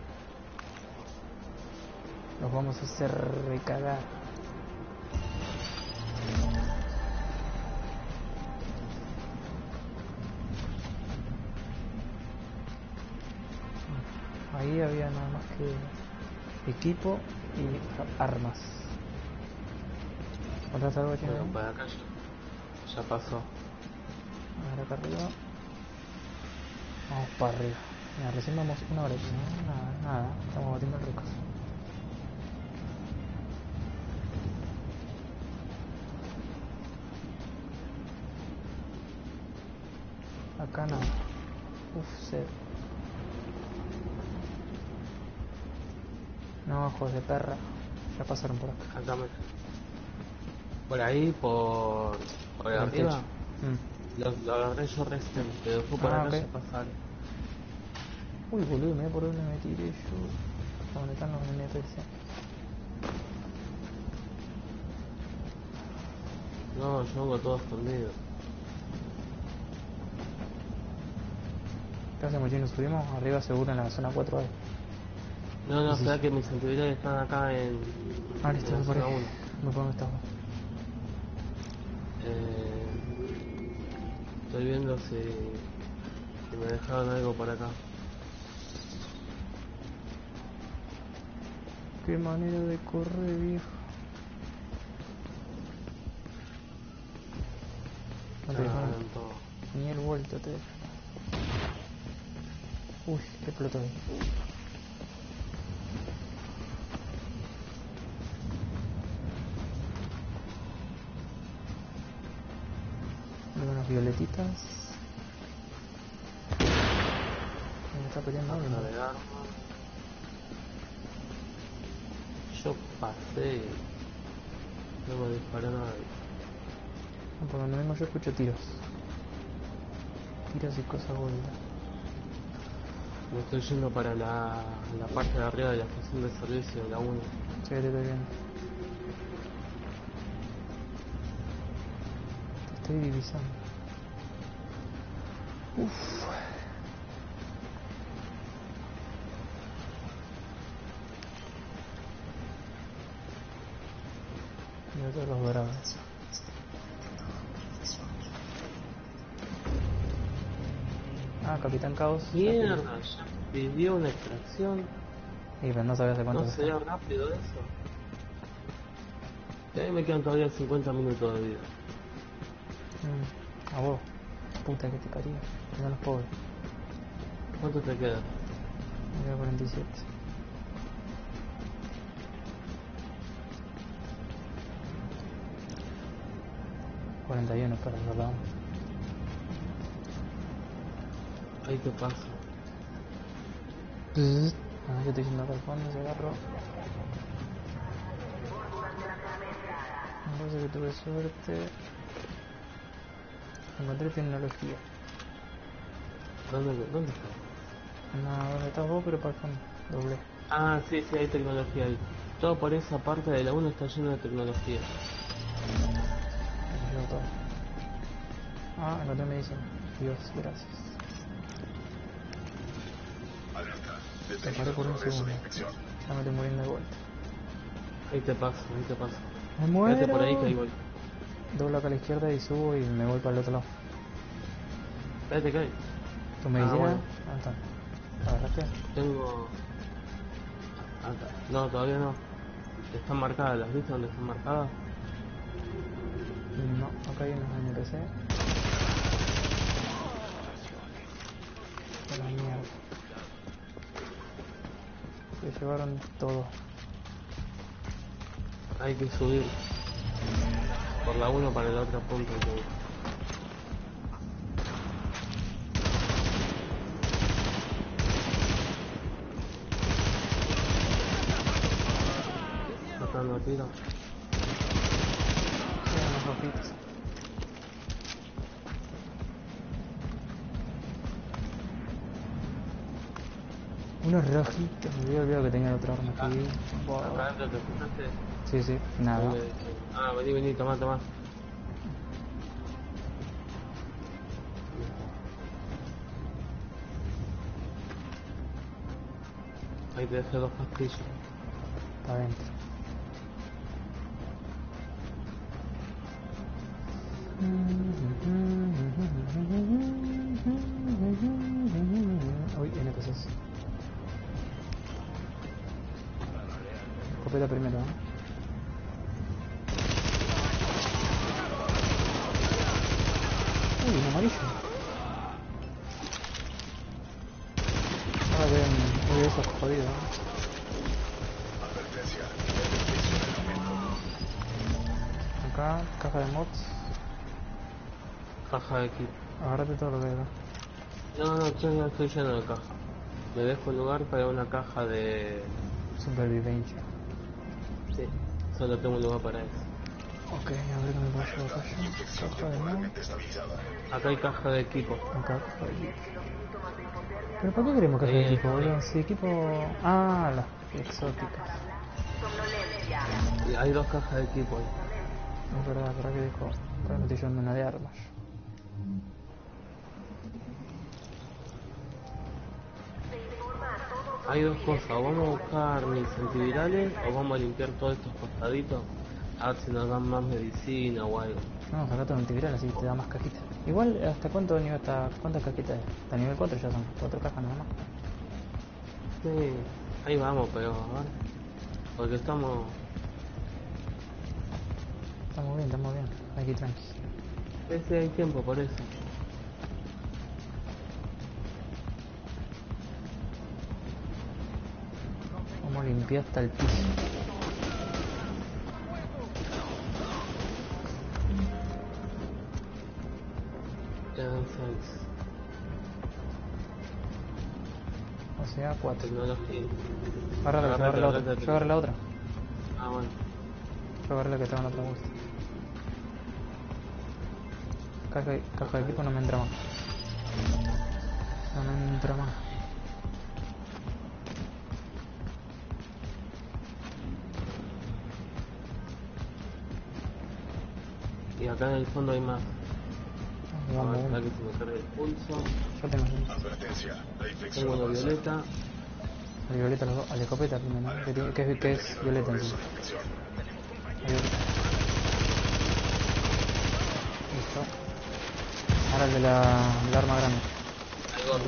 Speaker 1: Los vamos a hacer recagar. Ahí había nada más que equipo y armas. ¿Encontraste algo, chino?
Speaker 2: Bueno, para acá ya, ya pasó.
Speaker 1: A ver, acá arriba. Vamos para arriba. Mira, recién vamos una hora. No, nada, nada. Estamos batiendo el récord. Acá nada. Uf, sed. No, ojos de perra. Ya pasaron por acá.
Speaker 2: Acá me... Por ahí, por... Por
Speaker 1: el
Speaker 2: arriba.
Speaker 1: techo. Mm.
Speaker 2: Lo, lo agarré yo recién, pero después por
Speaker 1: Ah,
Speaker 2: acá
Speaker 1: ok.
Speaker 2: ya pasaron.
Speaker 1: Uy, boludo, mirá por dónde me tiré yo. ¿Dónde están los N P C?
Speaker 2: No, yo vengo todo escondido.
Speaker 1: ¿Qué hacemos, chino? ¿Subimos? Arriba seguro en la zona cuatro hay.
Speaker 2: No, no,
Speaker 1: Sí,
Speaker 2: espera
Speaker 1: sí.
Speaker 2: que mis antivirales están acá en...
Speaker 1: Ah, listo,
Speaker 2: en
Speaker 1: me
Speaker 2: la
Speaker 1: paré.
Speaker 2: zona uno.
Speaker 1: No puedo estar.
Speaker 2: Eh, estoy viendo si, si me dejaron algo por acá.
Speaker 1: Qué manera de correr, viejo. Ni el vuelto te deja. Uy, que explotó ahí. Veo unas violetitas. Me está peleando alguien.
Speaker 2: Caja de armas. Yo pasé. No me disparó nadie.
Speaker 1: No, por donde vengo yo escucho tiros. Tiros y cosas vueltas.
Speaker 2: Me estoy yendo para la, la parte de arriba de la estación de servicio de la uno.
Speaker 1: Sí, te estoy viendo. Te estoy divisando. Uff. Mira todos los dorados. Ah, Capitán Caos.
Speaker 2: Mierda, ya pidió una extracción.
Speaker 1: Y pero no sabía hace cuánto.
Speaker 2: No
Speaker 1: que
Speaker 2: sería rápido eso. Y ahí me quedan todavía cincuenta minutos de vida.
Speaker 1: Mm, a vos. Puta que te parió. No los pobres.
Speaker 2: ¿Cuánto te queda?
Speaker 1: Me queda cuarenta y siete. cuarenta y uno para el lado.
Speaker 2: Ahí te paso.
Speaker 1: Ah, yo estoy yendo acá al fondo, se agarró. Me parece que tuve suerte. Encontré tecnología.
Speaker 2: ¿Dónde, dónde está?
Speaker 1: No, ¿dónde estás vos? Pero para el fondo. Doble.
Speaker 2: Ah, sí, sí, hay tecnología ahí. Todo por esa parte de la uno está lleno de tecnología.
Speaker 1: Me llevo todo. Ah, encontré medicina. Dios, gracias.
Speaker 3: Alerta.
Speaker 1: Te paré
Speaker 3: Detenido
Speaker 1: por un
Speaker 3: progreso
Speaker 1: segundo.
Speaker 3: de infección.
Speaker 1: Ya me estoy muriendo de vuelta.
Speaker 2: Ahí te paso, ahí te paso.
Speaker 1: Me muero.
Speaker 2: Quédate por ahí que ahí voy.
Speaker 1: Doblo acá a la izquierda y subo y me voy para el otro lado.
Speaker 2: Espérate que hay.
Speaker 1: ¿Tu medicina?
Speaker 2: Ah, bueno.
Speaker 1: Ah, está. ¿La agarraste?
Speaker 2: Tengo... Acá. No, todavía no. Están marcadas, ¿las viste dónde están marcadas?
Speaker 1: No, acá hay unos N P C. A la mierda. Se llevaron todo.
Speaker 2: Hay que subir por la uno para el otro punto. Que... Matando a tiro.
Speaker 1: Sí, unos rojitos. Unos rojitos. Me había olvidado que tenía otra arma aquí. Wow.
Speaker 2: Acá adentro te fijaste.
Speaker 1: Sí, sí, nada.
Speaker 2: ¿Dónde? Ah, vení, vení, tomá, tomá. Ahí te dejé dos pastillas.
Speaker 1: Está adentro. Uy, N P Cs. Escopeta primero, ¿no? Uy, un amarillo. Ahora ven, uy, eso es jodido, ¿no?
Speaker 3: Advertencia. Detección en aumento.
Speaker 1: Acá, caja de mods.
Speaker 2: Caja de equipo.
Speaker 1: Agárrate todo lo que hay acá.
Speaker 2: No, no, yo ya estoy lleno de caja. Me dejo el lugar para una caja de...
Speaker 1: Supervivencia.
Speaker 2: Sí, solo tengo un lugar para eso.
Speaker 1: Ok, a ver qué me pasa acá.
Speaker 3: Infección
Speaker 1: Caja de mods.
Speaker 3: temporalmente estabilizada.
Speaker 2: Acá hay caja de equipo.
Speaker 1: Acá, caja de equipo. ¿Pero para qué queremos caja de
Speaker 2: Ahí,
Speaker 1: equipo, boludo? Si equipo... Ah, las exóticas.
Speaker 2: Y hay dos cajas de equipo ahí.
Speaker 1: Es verdad, ¿para qué dijo? Para me estoy llevando una de armas.
Speaker 2: Hay dos cosas, o vamos a buscar mis antivirales o vamos a limpiar todos estos costaditos a ver si nos dan más medicina o algo.
Speaker 1: No, sacate un antiviral así te da más cajitas. Igual, ¿hasta cuánto nivel está? ¿Cuántas cajitas es? Hasta nivel cuatro ya son cuatro cajas nada más.
Speaker 2: Sí, ahí vamos, pero a ver. Porque estamos...
Speaker 1: Estamos bien, estamos bien. Aquí tranqui.
Speaker 2: Ese hay tiempo por eso.
Speaker 1: limpié hasta el piso.
Speaker 2: Quedan seis.
Speaker 1: O sea, cuatro.
Speaker 2: Tecnología.
Speaker 1: Agarra la, agarra la otra. Yo agarré la otra.
Speaker 2: Ah, bueno.
Speaker 1: Yo agarré la que estaba en la otra bolsa. Caja, caja de equipo no me entra más. No me entra más.
Speaker 2: Y acá en el fondo hay más.
Speaker 1: Vamos,
Speaker 2: A ver,
Speaker 1: vamos.
Speaker 2: que se me cargue el pulso.
Speaker 1: Yo tengo uno.
Speaker 3: Advertencia, la infección
Speaker 2: Tengo una
Speaker 3: avanza.
Speaker 2: violeta.
Speaker 1: El violeta, los dos. Al escopeta primero, ¿no? Que, tiene- que es, que es violeta encima.
Speaker 3: Progreso de infección.
Speaker 1: Ahí violeta. Listo. Ahora el de la, el arma grande.
Speaker 2: Al gordo.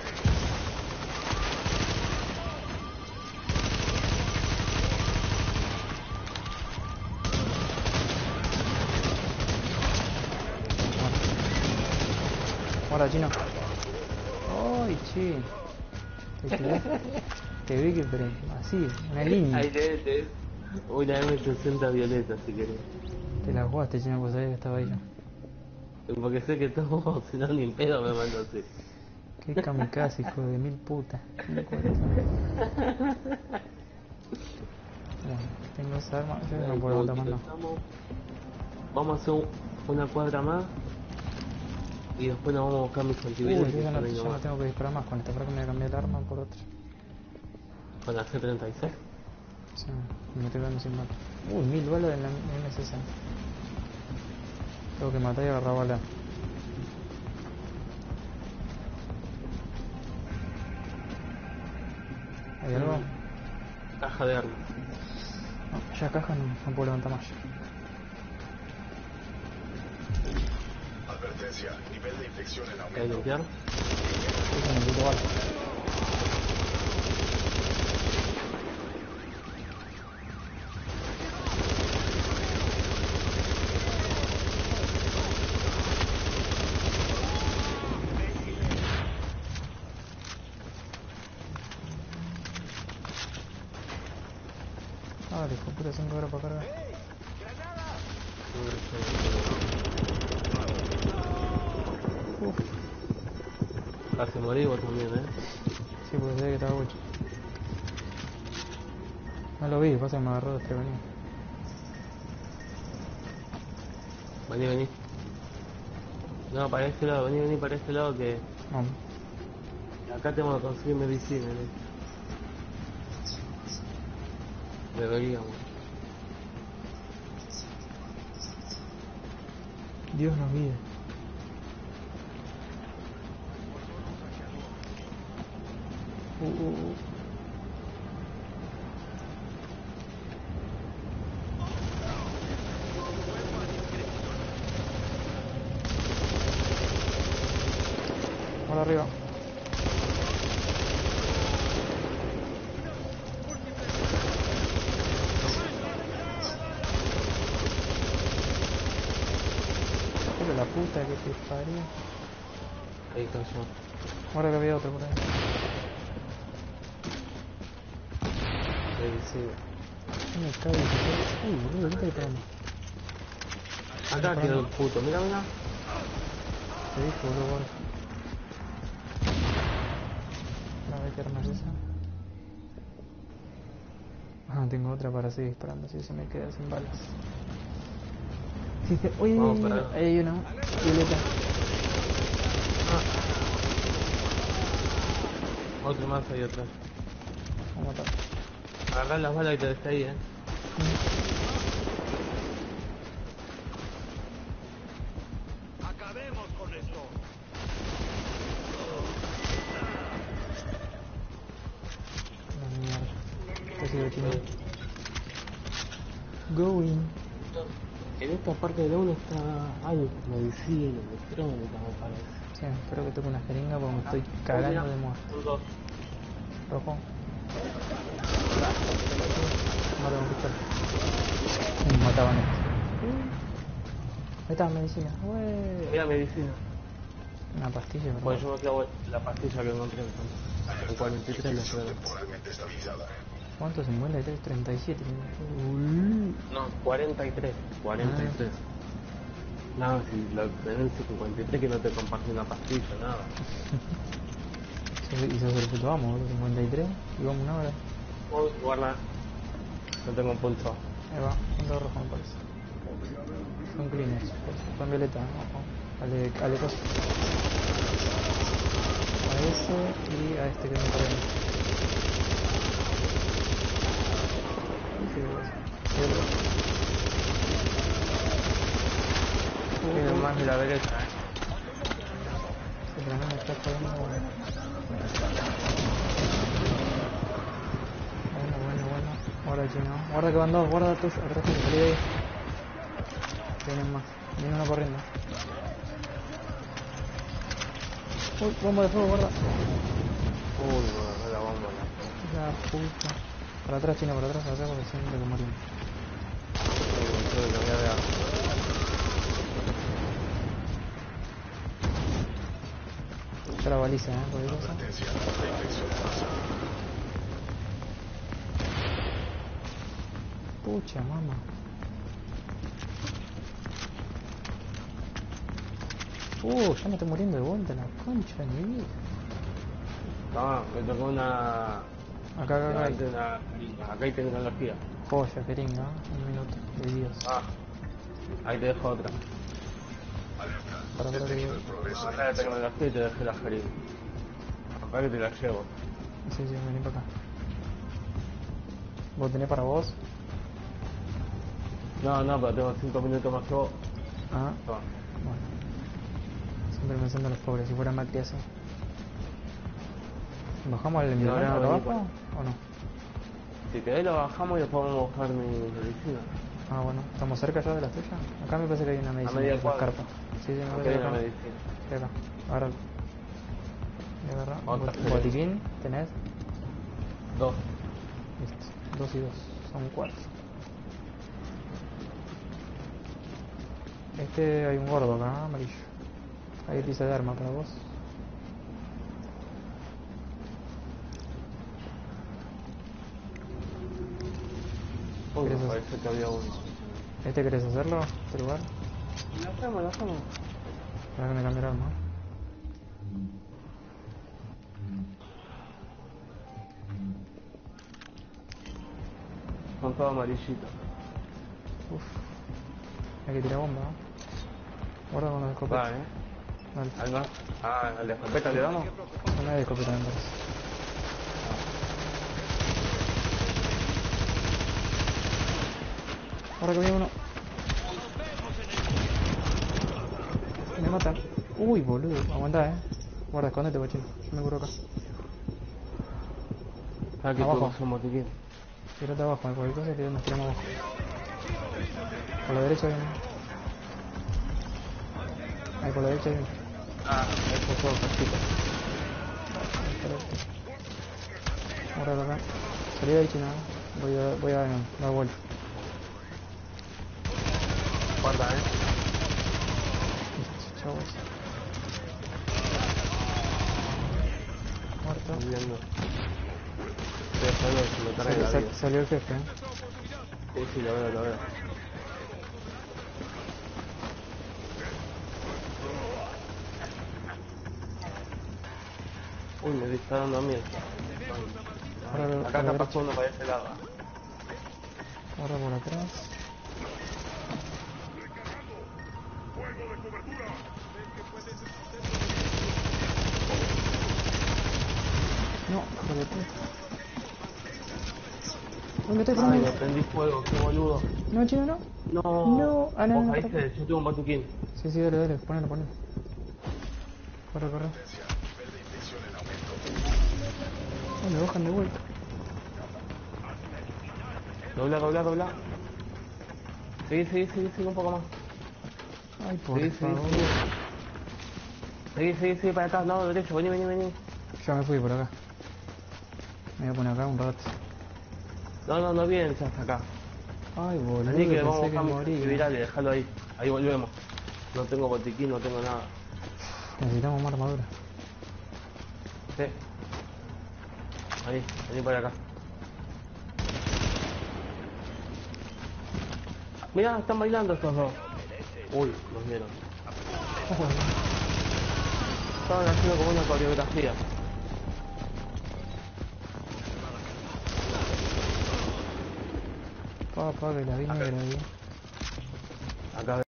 Speaker 1: Guarda, chino. Ay, che. Te, tiré. Te vi que, pero así, una línea.
Speaker 2: Ahí tenés, tenés una eme sesenta violeta si querés.
Speaker 1: Te la jugaste, chino, pues sabía que estaba ahí yo.
Speaker 2: Porque sé que todos, si no ni en pedo me mando así.
Speaker 1: Qué kamikaze, hijo de mil putas. Qué corazón. Bueno, tengo esa arma, yo no puedo aguantar más, no.
Speaker 2: Estamos- Vamos a hacer un- una cuadra más y después nos vamos a buscar mis
Speaker 1: Uy,
Speaker 2: antivirus.
Speaker 1: yo
Speaker 2: y
Speaker 1: ya no,
Speaker 2: por ahí
Speaker 1: ya no
Speaker 2: nomás.
Speaker 1: tengo que disparar más con esta, para que me voy a cambiar el arma por otra.
Speaker 2: Con la G treinta y seis.
Speaker 1: Sí, me estoy quedando sin balas. Uy, mil balas en la eme sesenta. Tengo que matar y agarrar balas. ¿Hay algo?
Speaker 2: Caja de armas.
Speaker 1: No, ya caja no, no puedo levantar más.
Speaker 3: Advertencia, nivel de infección en
Speaker 2: ¿Hay que
Speaker 3: aumento.
Speaker 2: limpiar?
Speaker 1: Eso necesito balas. Ah, hijo de puta, cinco horas para cargar. Uf,
Speaker 2: Casi morí vos también, ¿eh?
Speaker 1: sí, porque sabía que estaba ocho. No lo vi, pasa que me agarró desprevenido.
Speaker 2: Vení, vení. No, para este lado, vení, vení para este lado que
Speaker 1: Vamos.
Speaker 2: acá tengo que conseguir medicina, ¿eh? Deberíamos.
Speaker 1: Dios nos guíe. Uh, uh, uh. Ahora arriba. Pero la puta que te parió.
Speaker 2: Ahí cayó.
Speaker 1: Ahora que había otro por ahí.
Speaker 2: Medicina.
Speaker 1: No me cago en su- Uy, boludo, ¿qué te disparando?
Speaker 2: Acá quedó el puto, mira, mira.
Speaker 1: Te dije, boludo, guarda. A ver qué arma es esa. Ah, tengo otra para seguir disparando, si se me queda sin balas. Sí, sí. Uy,
Speaker 2: Vamos
Speaker 1: uy, uy,
Speaker 2: para-
Speaker 1: uy, ahí hay una. Violeta.
Speaker 2: Otro más ahí atrás.
Speaker 1: Vamos a matar.
Speaker 2: Agarrá las balas y te dejé ahí, eh.
Speaker 1: La mierda. Esto sigue chino. Going.
Speaker 2: En esta parte de uno está algo, medicina, electrónica, me parece.
Speaker 1: Sí, espero que toque una jeringa porque me estoy cagando de muerte.
Speaker 2: Son dos.
Speaker 1: Rojo. Mata con pistola. Me mataban esto. Ahí está, medicina. Ué.
Speaker 2: Mira medicina.
Speaker 1: Una pastilla, ¿verdad?
Speaker 2: Bueno, yo me clavo la pastilla que encontré entonces. En cuarenta y tres la
Speaker 3: Infección
Speaker 2: prueba.
Speaker 3: temporalmente estabilizada.
Speaker 1: ¿Cuánto? cincuenta y tres, treinta y siete. Uy.
Speaker 2: No, cuarenta y tres. cuarenta y tres.
Speaker 1: Ah.
Speaker 2: No, si lo tenés cincuenta y tres que no te compartí una pastilla, nada.
Speaker 1: Y sos el puto amo, boludo, cincuenta y tres. Y vamos una hora.
Speaker 2: Uy, guarda. No tengo pulso.
Speaker 1: Ahí va, punto rojo me parece. Son cleaners, son violeta, ojo. Dale, dale cosa. A ese y a este que me parece.
Speaker 2: Tiene más de la derecha, eh.
Speaker 1: Sí, pero no me está jodiendo. Bueno, bueno, bueno. Guarda chino. Guarda que van dos, guarda tuyo. Atrás tuyo, salí de ahí. Vienen más. Viene uno corriendo. Uy, bomba de fuego, guarda.
Speaker 2: Uy, no, la bomba,
Speaker 1: La puta. Para atrás, chino, para atrás, para atrás, porque siempre que morimos.
Speaker 2: no. La voy a ver.
Speaker 1: Está la baliza, eh, cualquier cosa. Pucha, mamá. Uh, ya me estoy muriendo de vuelta, la concha de mi vida.
Speaker 2: No, me tocó una...
Speaker 1: Acá, acá, acá.
Speaker 2: Acá, una... acá hay tecnología.
Speaker 1: Joya, jeringa, un minuto, de Dios.
Speaker 2: Ah, ahí te dejo otra.
Speaker 1: Para, para, que...
Speaker 2: Acá la tecnología y te dejé la jeringa. Acá que te la llevo.
Speaker 1: Sí, sí, vení para acá. ¿Vos tenés para vos?
Speaker 2: No, no, pero tengo cinco minutos más que vos.
Speaker 1: Ah,
Speaker 2: Toma.
Speaker 1: bueno. Siempre pensando en los pobres, si fuera Macri así. ¿Bajamos el
Speaker 2: No,
Speaker 1: micrófono
Speaker 2: no,
Speaker 1: por
Speaker 2: vení,
Speaker 1: abajo o no?
Speaker 2: Si querés lo bajamos y después vamos a buscar mi medicina.
Speaker 1: Ah, bueno. ¿Estamos cerca ya de las tuyas? Acá me parece que hay una medicina.
Speaker 2: media
Speaker 1: en la
Speaker 2: cuadra.
Speaker 1: carpa. Sí, sí, me
Speaker 2: Acá
Speaker 1: parece
Speaker 2: hay
Speaker 1: que
Speaker 2: una
Speaker 1: acá.
Speaker 2: medicina.
Speaker 1: Estoy acá. Agárralo. Y agarra.
Speaker 2: Otra.
Speaker 1: Bot- Botiquín, tenés.
Speaker 2: Dos.
Speaker 1: Listo. Dos y dos. Son cuatro. Este hay un gordo acá, amarillo. Hay pieza de arma para vos.
Speaker 2: Uy,
Speaker 1: ¿Querés
Speaker 2: me
Speaker 1: hacer-
Speaker 2: parece que había uno.
Speaker 1: ¿Este querés hacerlo? ¿Este lugar?
Speaker 2: La hacemos, la hacemos.
Speaker 1: Para que me cambie el arma.
Speaker 2: Son todos amarillitos.
Speaker 1: Uf. Hay que tirar bomba. ¿eh? Guarda con la escopeta.
Speaker 2: Va, eh.
Speaker 1: Dale.
Speaker 2: Ahí va. Ah, ¿a la escopeta le damos?
Speaker 1: No hay de escopeta, me parece. Ahora que viene uno. Me matan. Uy, boludo. Aguantá, eh. Guarda, escondete, bochín. Yo me curo acá.
Speaker 2: Ah, que
Speaker 1: Abajo.
Speaker 2: todos son botiquín.
Speaker 1: Tirate abajo, en cualquier cosa que nos tiramos abajo. Por la derecha viene. Ahí por la derecha viene.
Speaker 2: Ah, estos son cachitos.
Speaker 1: Ahora acá. Salí de ahí, chino. Voy a, voy a dar vuelta.
Speaker 2: Guarda, eh.
Speaker 1: Listo, chavos. Muerto.
Speaker 2: Estoy viendo. Estoy esperando que se me cargue
Speaker 1: Sal-
Speaker 2: la
Speaker 1: sal-
Speaker 2: vida.
Speaker 1: salió el jefe, eh.
Speaker 2: Sí, sí, lo veo, lo veo. Uy, me dispararon a mí.
Speaker 1: Ahora,
Speaker 2: Acá
Speaker 1: por la
Speaker 2: acá
Speaker 1: derecha.
Speaker 2: pasó uno para ese lado.
Speaker 1: Ahora por atrás. No, hijo de puta. Uy, me estoy
Speaker 2: Ay,
Speaker 1: formando.
Speaker 2: le prendí fuego, qué boludo.
Speaker 1: No, chino, no.
Speaker 2: No.
Speaker 1: No, ah, no,
Speaker 2: Vos
Speaker 1: no,
Speaker 2: caíste,
Speaker 1: no.
Speaker 2: yo tengo un botiquín.
Speaker 1: Sí, sí, dale, dale, ponelo, ponelo. Corre, corre. Oh, me bajan de vuelta.
Speaker 2: Dobla, dobla, dobla. Seguí, seguí, seguí, seguí un poco más.
Speaker 1: Ay, por
Speaker 2: Sí, sí,
Speaker 1: favor.
Speaker 2: sí. Seguí, seguí, seguí para atrás, no, derecho, vení, vení, vení.
Speaker 1: Ya me fui por acá. Me voy a poner acá un rato.
Speaker 2: No, no, no vienen ya hasta acá.
Speaker 1: Ay, boludo,
Speaker 2: Vení que vamos a
Speaker 1: pensé que
Speaker 2: buscar mi
Speaker 1: moría.
Speaker 2: antiviral, déjalo ahí. Ahí volvemos. No tengo botiquín, no tengo nada.
Speaker 1: Necesitamos más armadura.
Speaker 2: Sí. Ahí, vení para acá. Mirá, están bailando estos dos. Uy, los vieron. Estaban haciendo como una coreografía.
Speaker 1: Pa, pa, que la vi negra ahí.
Speaker 2: Acá.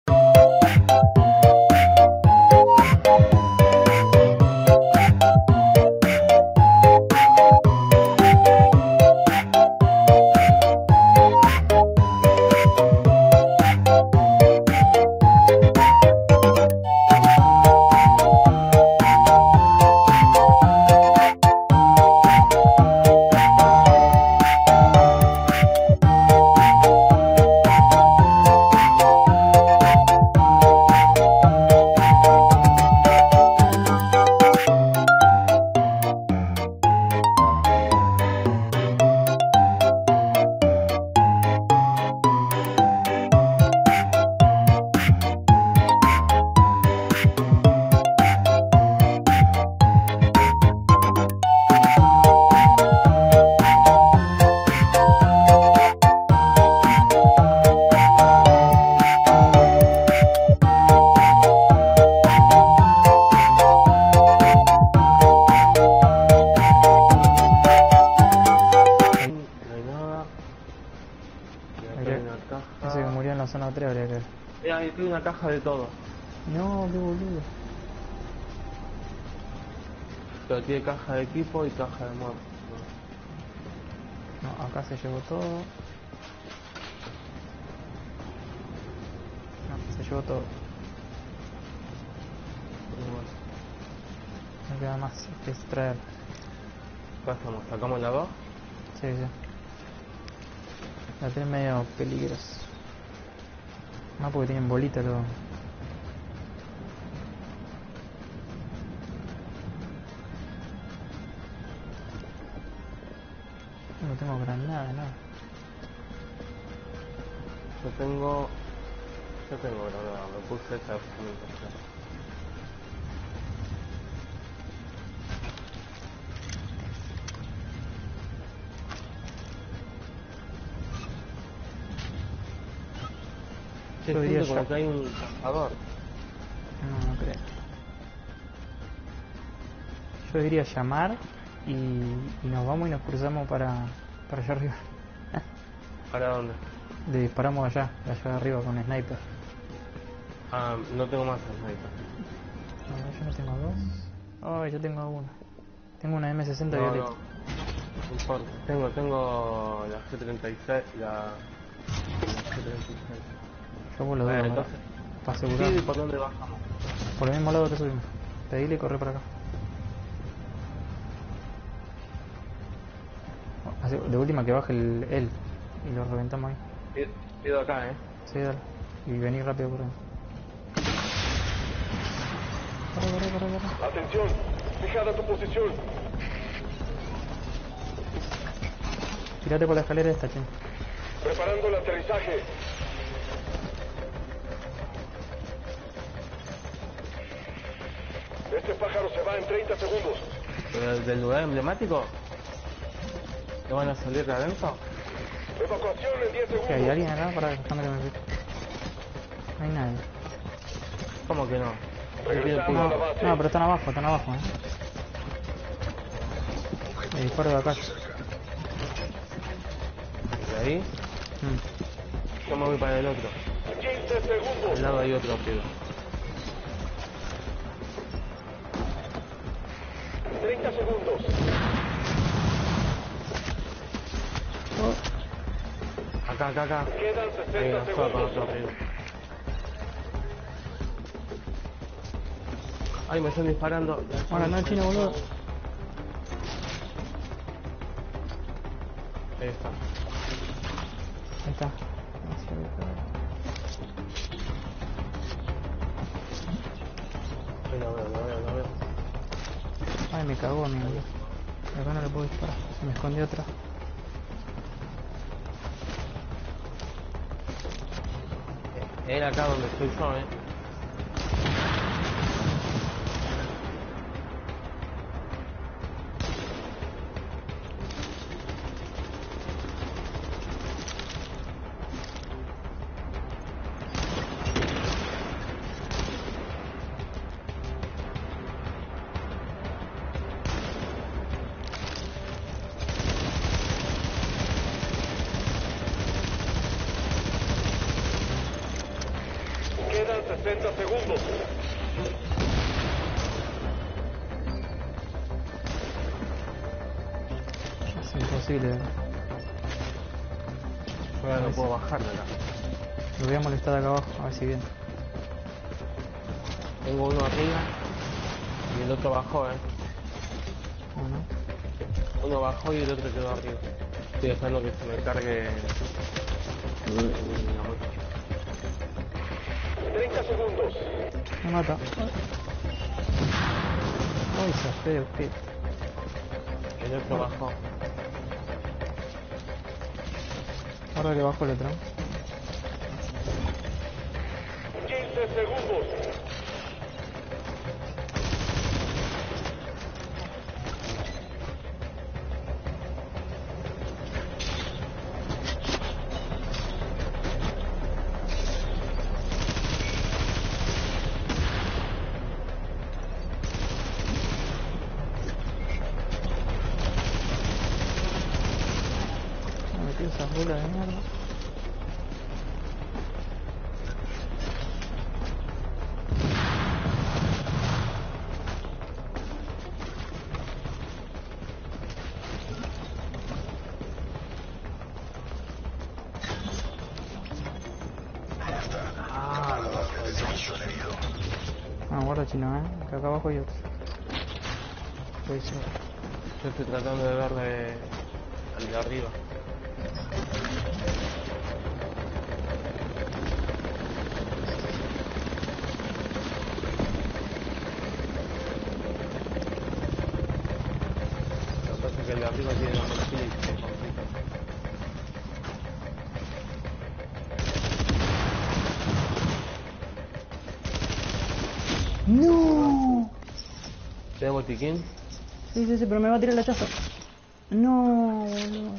Speaker 1: Ese que murió en la zona tres habría que ver.
Speaker 2: Eh, ahí tiene una caja de todo.
Speaker 1: No, qué boludo.
Speaker 2: Pero tiene caja de equipo y caja de mod.
Speaker 1: No, acá se llevó todo. No, se llevó todo. No queda más que extraer.
Speaker 2: ¿Qué hacemos? ¿Sacamos la dos?
Speaker 1: Sí, sí. La tres medio peligrosa. No, porque tienen bolita los... No tengo granada, nada.
Speaker 2: Yo tengo... Yo tengo granada, me puse esa optimización.
Speaker 1: Yo diría
Speaker 2: Siento como
Speaker 1: ya.
Speaker 2: que hay un cazador.
Speaker 1: No, no creo. Yo diría llamar y, y nos vamos y nos cruzamos para, para allá arriba.
Speaker 2: ¿Para dónde?
Speaker 1: Le disparamos allá, allá arriba con sniper.
Speaker 2: Ah, no tengo más sniper.
Speaker 1: A ver, yo no tengo dos. Oh, yo tengo uno. Tengo una M sesenta
Speaker 2: No,
Speaker 1: violeta.
Speaker 2: no. No importa. Tengo, tengo la G treinta y seis, la... la G treinta y seis.
Speaker 1: Yo vuelo
Speaker 2: Bueno,
Speaker 1: dos,
Speaker 2: entonces...
Speaker 1: para asegurar.
Speaker 2: Sí, ¿por dónde bajamos?
Speaker 1: Por el mismo lado que subimos. Pedile y corre para acá. Hace- De última que baje el, él y lo reventamos ahí.
Speaker 2: Pido- Pido acá, eh.
Speaker 1: Sí, dale. Y vení rápido por ahí. Corre, corre, corre, corre.
Speaker 3: Atención, fijada tu posición.
Speaker 1: Tírate por la escalera esta, chen.
Speaker 3: Preparando el aterrizaje. Este pájaro se va en treinta segundos.
Speaker 2: Pero del lugar emblemático. ¿No van a salir de adentro?
Speaker 3: Evacuación en diez
Speaker 1: ¿Qué,
Speaker 3: segundos.
Speaker 1: hay alguien acá? Para déjame que me fijo. No hay nadie.
Speaker 2: ¿Cómo que no?
Speaker 3: Regresando
Speaker 1: No,
Speaker 3: a la base.
Speaker 1: no, pero están abajo, están abajo, eh. Me disparo de acá.
Speaker 2: ¿De ahí?
Speaker 1: Mm.
Speaker 2: Yo me voy para el otro.
Speaker 3: quince segundos.
Speaker 2: Al lado hay otro, pido.
Speaker 3: treinta segundos.
Speaker 2: Acá, acá, acá.
Speaker 3: Quedan
Speaker 2: Ahí
Speaker 3: sesenta
Speaker 2: nos toca con
Speaker 3: segundos.
Speaker 2: otro pido. Ay, me están disparando.
Speaker 1: Ahora no, chino, boludo.
Speaker 2: Ahí está.
Speaker 1: Ahí está.
Speaker 2: Ahí lo veo, lo veo, lo veo.
Speaker 1: Ay, me cagó, amigo. De acá no le puedo disparar. Se me escondió otra.
Speaker 2: Era acá donde estoy yo, eh.
Speaker 5: Quedan sesenta segundos.
Speaker 1: Es imposible.
Speaker 2: Ahora no puedo bajar de acá.
Speaker 1: Lo voy a molestar acá abajo, a ver si viene.
Speaker 2: Tengo uno arriba y el otro bajó, eh.
Speaker 1: Bueno,
Speaker 2: Uno bajó y el otro quedó arriba. Estoy dejando que se me cargue la mochila.
Speaker 5: treinta segundos.
Speaker 1: me mata. Ay, se feo, qué.
Speaker 2: El otro bajó.
Speaker 1: Ahora que bajo el otro.
Speaker 5: quince segundos.
Speaker 1: Me metí esas bolas de mierda.
Speaker 2: Ah, lo bajó.
Speaker 1: Ah, guarda chino, eh. Que acá abajo hay otro. Puede ser.
Speaker 2: Yo estoy tratando de ver de... al de arriba. Lo que pasa es que el de arriba tiene la mochila y se complica.
Speaker 1: ¡No!
Speaker 2: ¿Tiene botiquín?
Speaker 1: Sí, sí, sí, pero me va a tirar el hachazo. No, boludo.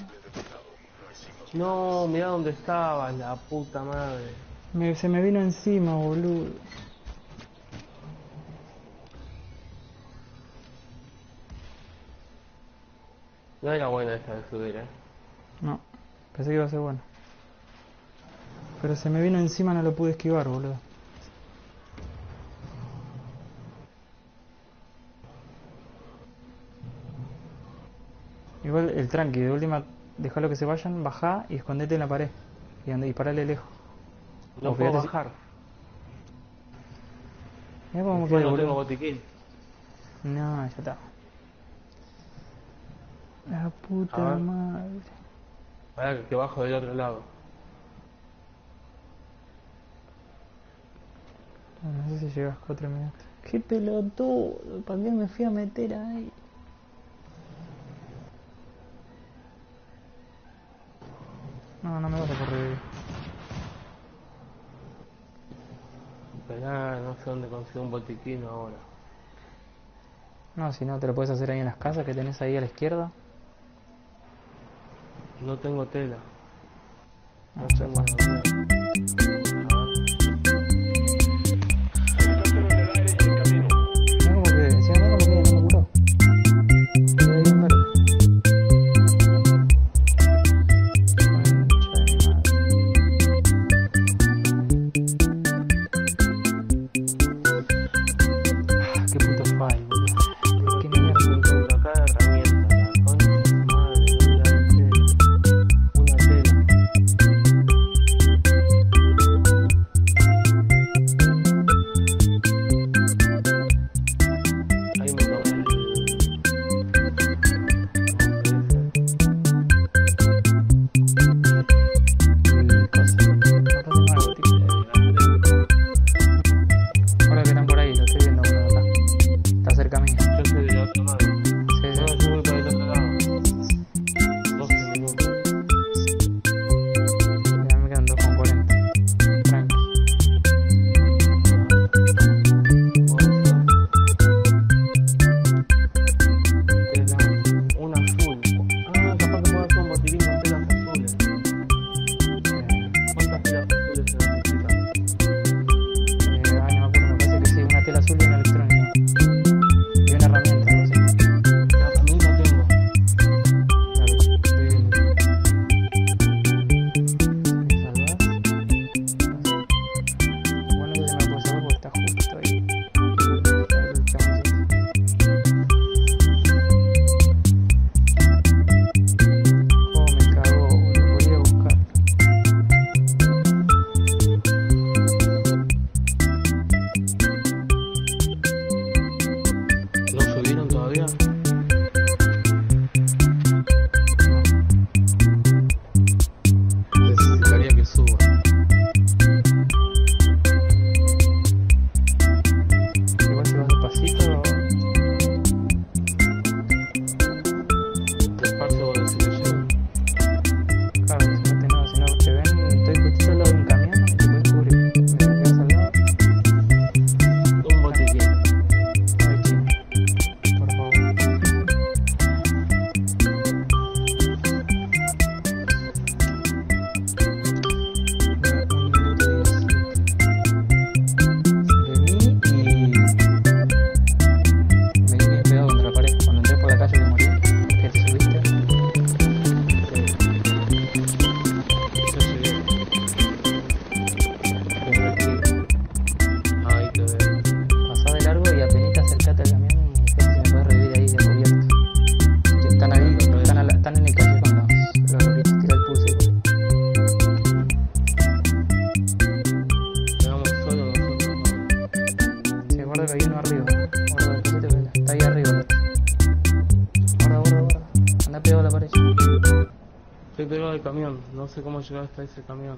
Speaker 2: No, mira dónde estaba, la puta madre.
Speaker 1: Me, se me vino encima, boludo.
Speaker 2: No era buena esta de subir, eh.
Speaker 1: No, pensé que iba a ser bueno. Pero se me vino encima, no lo pude esquivar, boludo. Igual el tranqui, de última, dejalo que se vayan, bajá y escondete en la pared. Y ande, disparale lejos.
Speaker 2: No
Speaker 1: O
Speaker 2: puedo
Speaker 1: fíjate si-
Speaker 2: bajar.
Speaker 1: Mirá cómo
Speaker 2: Después
Speaker 1: queda,
Speaker 2: no tengo
Speaker 1: boludo.
Speaker 2: botiquín.
Speaker 1: No, ya está. La
Speaker 2: A
Speaker 1: puta
Speaker 2: ver.
Speaker 1: madre.
Speaker 2: Para que bajo del otro lado.
Speaker 1: No sé si llegas cuatro minutos. Qué pelotudo, ¿para qué me fui a meter ahí? No, no me vas a correr.
Speaker 2: Esperá, no sé dónde consigo un botiquín ahora.
Speaker 1: No, si no, te lo puedes hacer ahí en las casas que tenés ahí a la izquierda.
Speaker 2: No tengo tela.
Speaker 1: No,
Speaker 2: No
Speaker 1: se
Speaker 2: tengo
Speaker 1: fue.
Speaker 2: nada.
Speaker 1: Mirá como que, encima mirá como que no me curó. Quedé bien verde. Concha de madre. Ah, qué puto fallo, boludo. Qué mierda.
Speaker 2: Encuentro acá de herramientas, la concha de su madre, ¿dónde hay tela? Una tela.
Speaker 1: Guarda que hay uno arriba. Guarda, despacito, que está ahí arriba. Guarda, guarda, guarda. Anda pegado a la pared.
Speaker 2: Estoy pegado al camión, no sé cómo llegar hasta ese camión.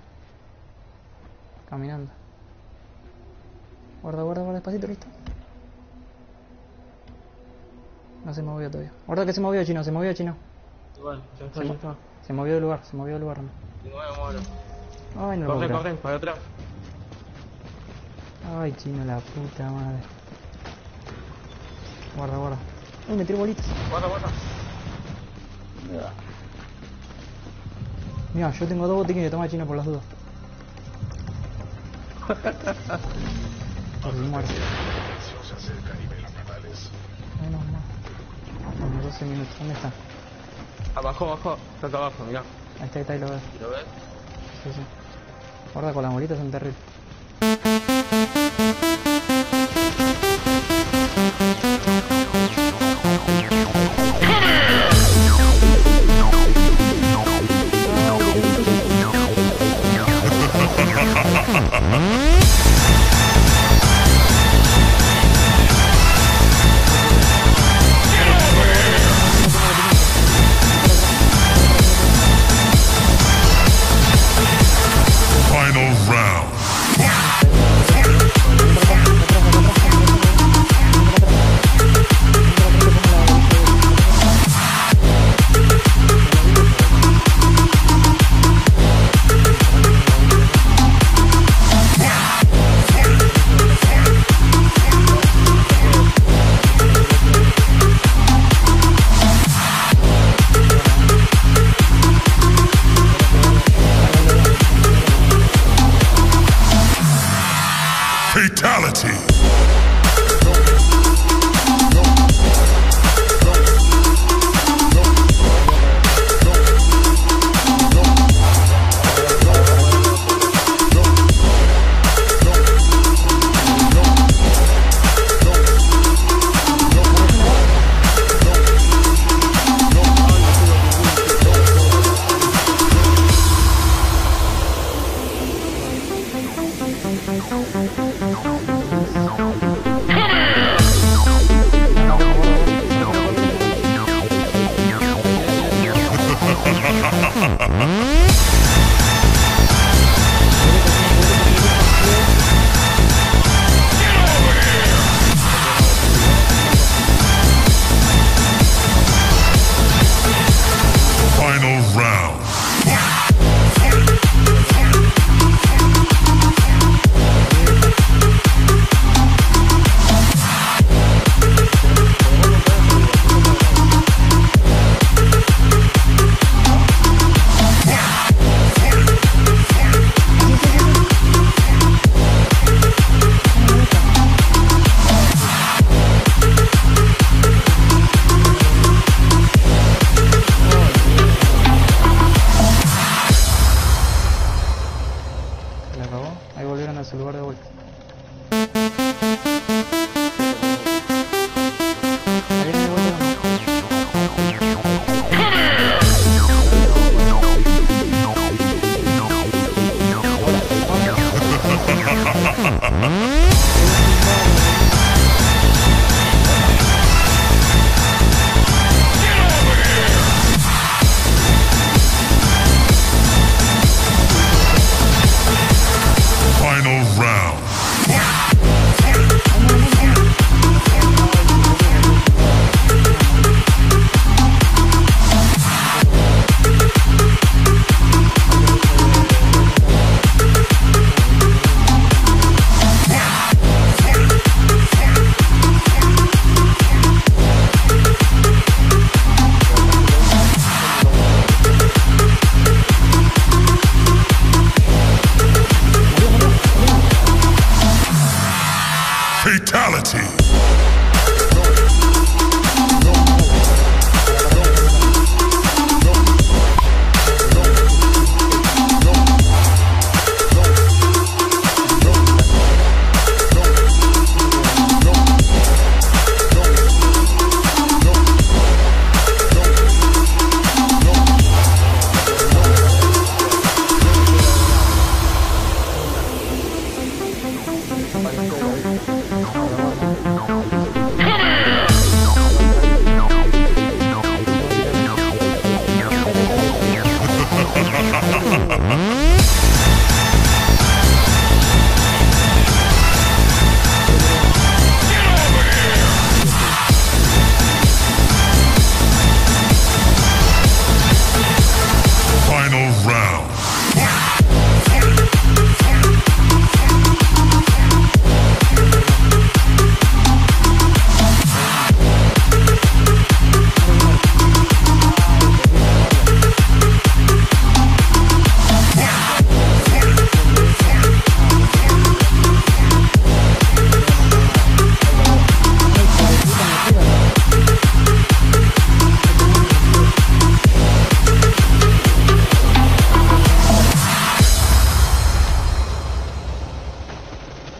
Speaker 1: Caminando. Guarda, guarda, guarda, despacito, listo. No se movió todavía. Guarda que se movió, Chino, se movió, Chino.
Speaker 2: Igual, ya está,
Speaker 1: Se,
Speaker 2: ya
Speaker 1: mo
Speaker 2: está.
Speaker 1: se movió del lugar, se movió del lugar. No.
Speaker 2: Y no me muero.
Speaker 1: Ay, no lo
Speaker 2: Corre,
Speaker 1: puedo
Speaker 2: corre, para atrás.
Speaker 1: creer. Ay, Chino, la puta madre. Guarda, guarda. Uy, me tiró bolitas.
Speaker 2: Guarda, guarda.
Speaker 1: Mira, yo tengo dos botiquines, toma, Chino, por las dudas. Por si muere.
Speaker 3: Se acerca a niveles letales.
Speaker 1: Menos mal. Bueno, doce minutos. ¿Dónde está?
Speaker 2: Abajo, abajo. Está acá abajo, mirá.
Speaker 1: Ahí está, ahí está, ahí lo veo.
Speaker 2: ¿Lo ves?
Speaker 1: Sí, sí. Guarda, con las bolitas son terribles.
Speaker 6: Final round. Fatality. Final round.
Speaker 1: Se la acabó. Ahí volvieron a su lugar de vuelta. Ahí viene de vuelta.
Speaker 6: Final round.
Speaker 1: Se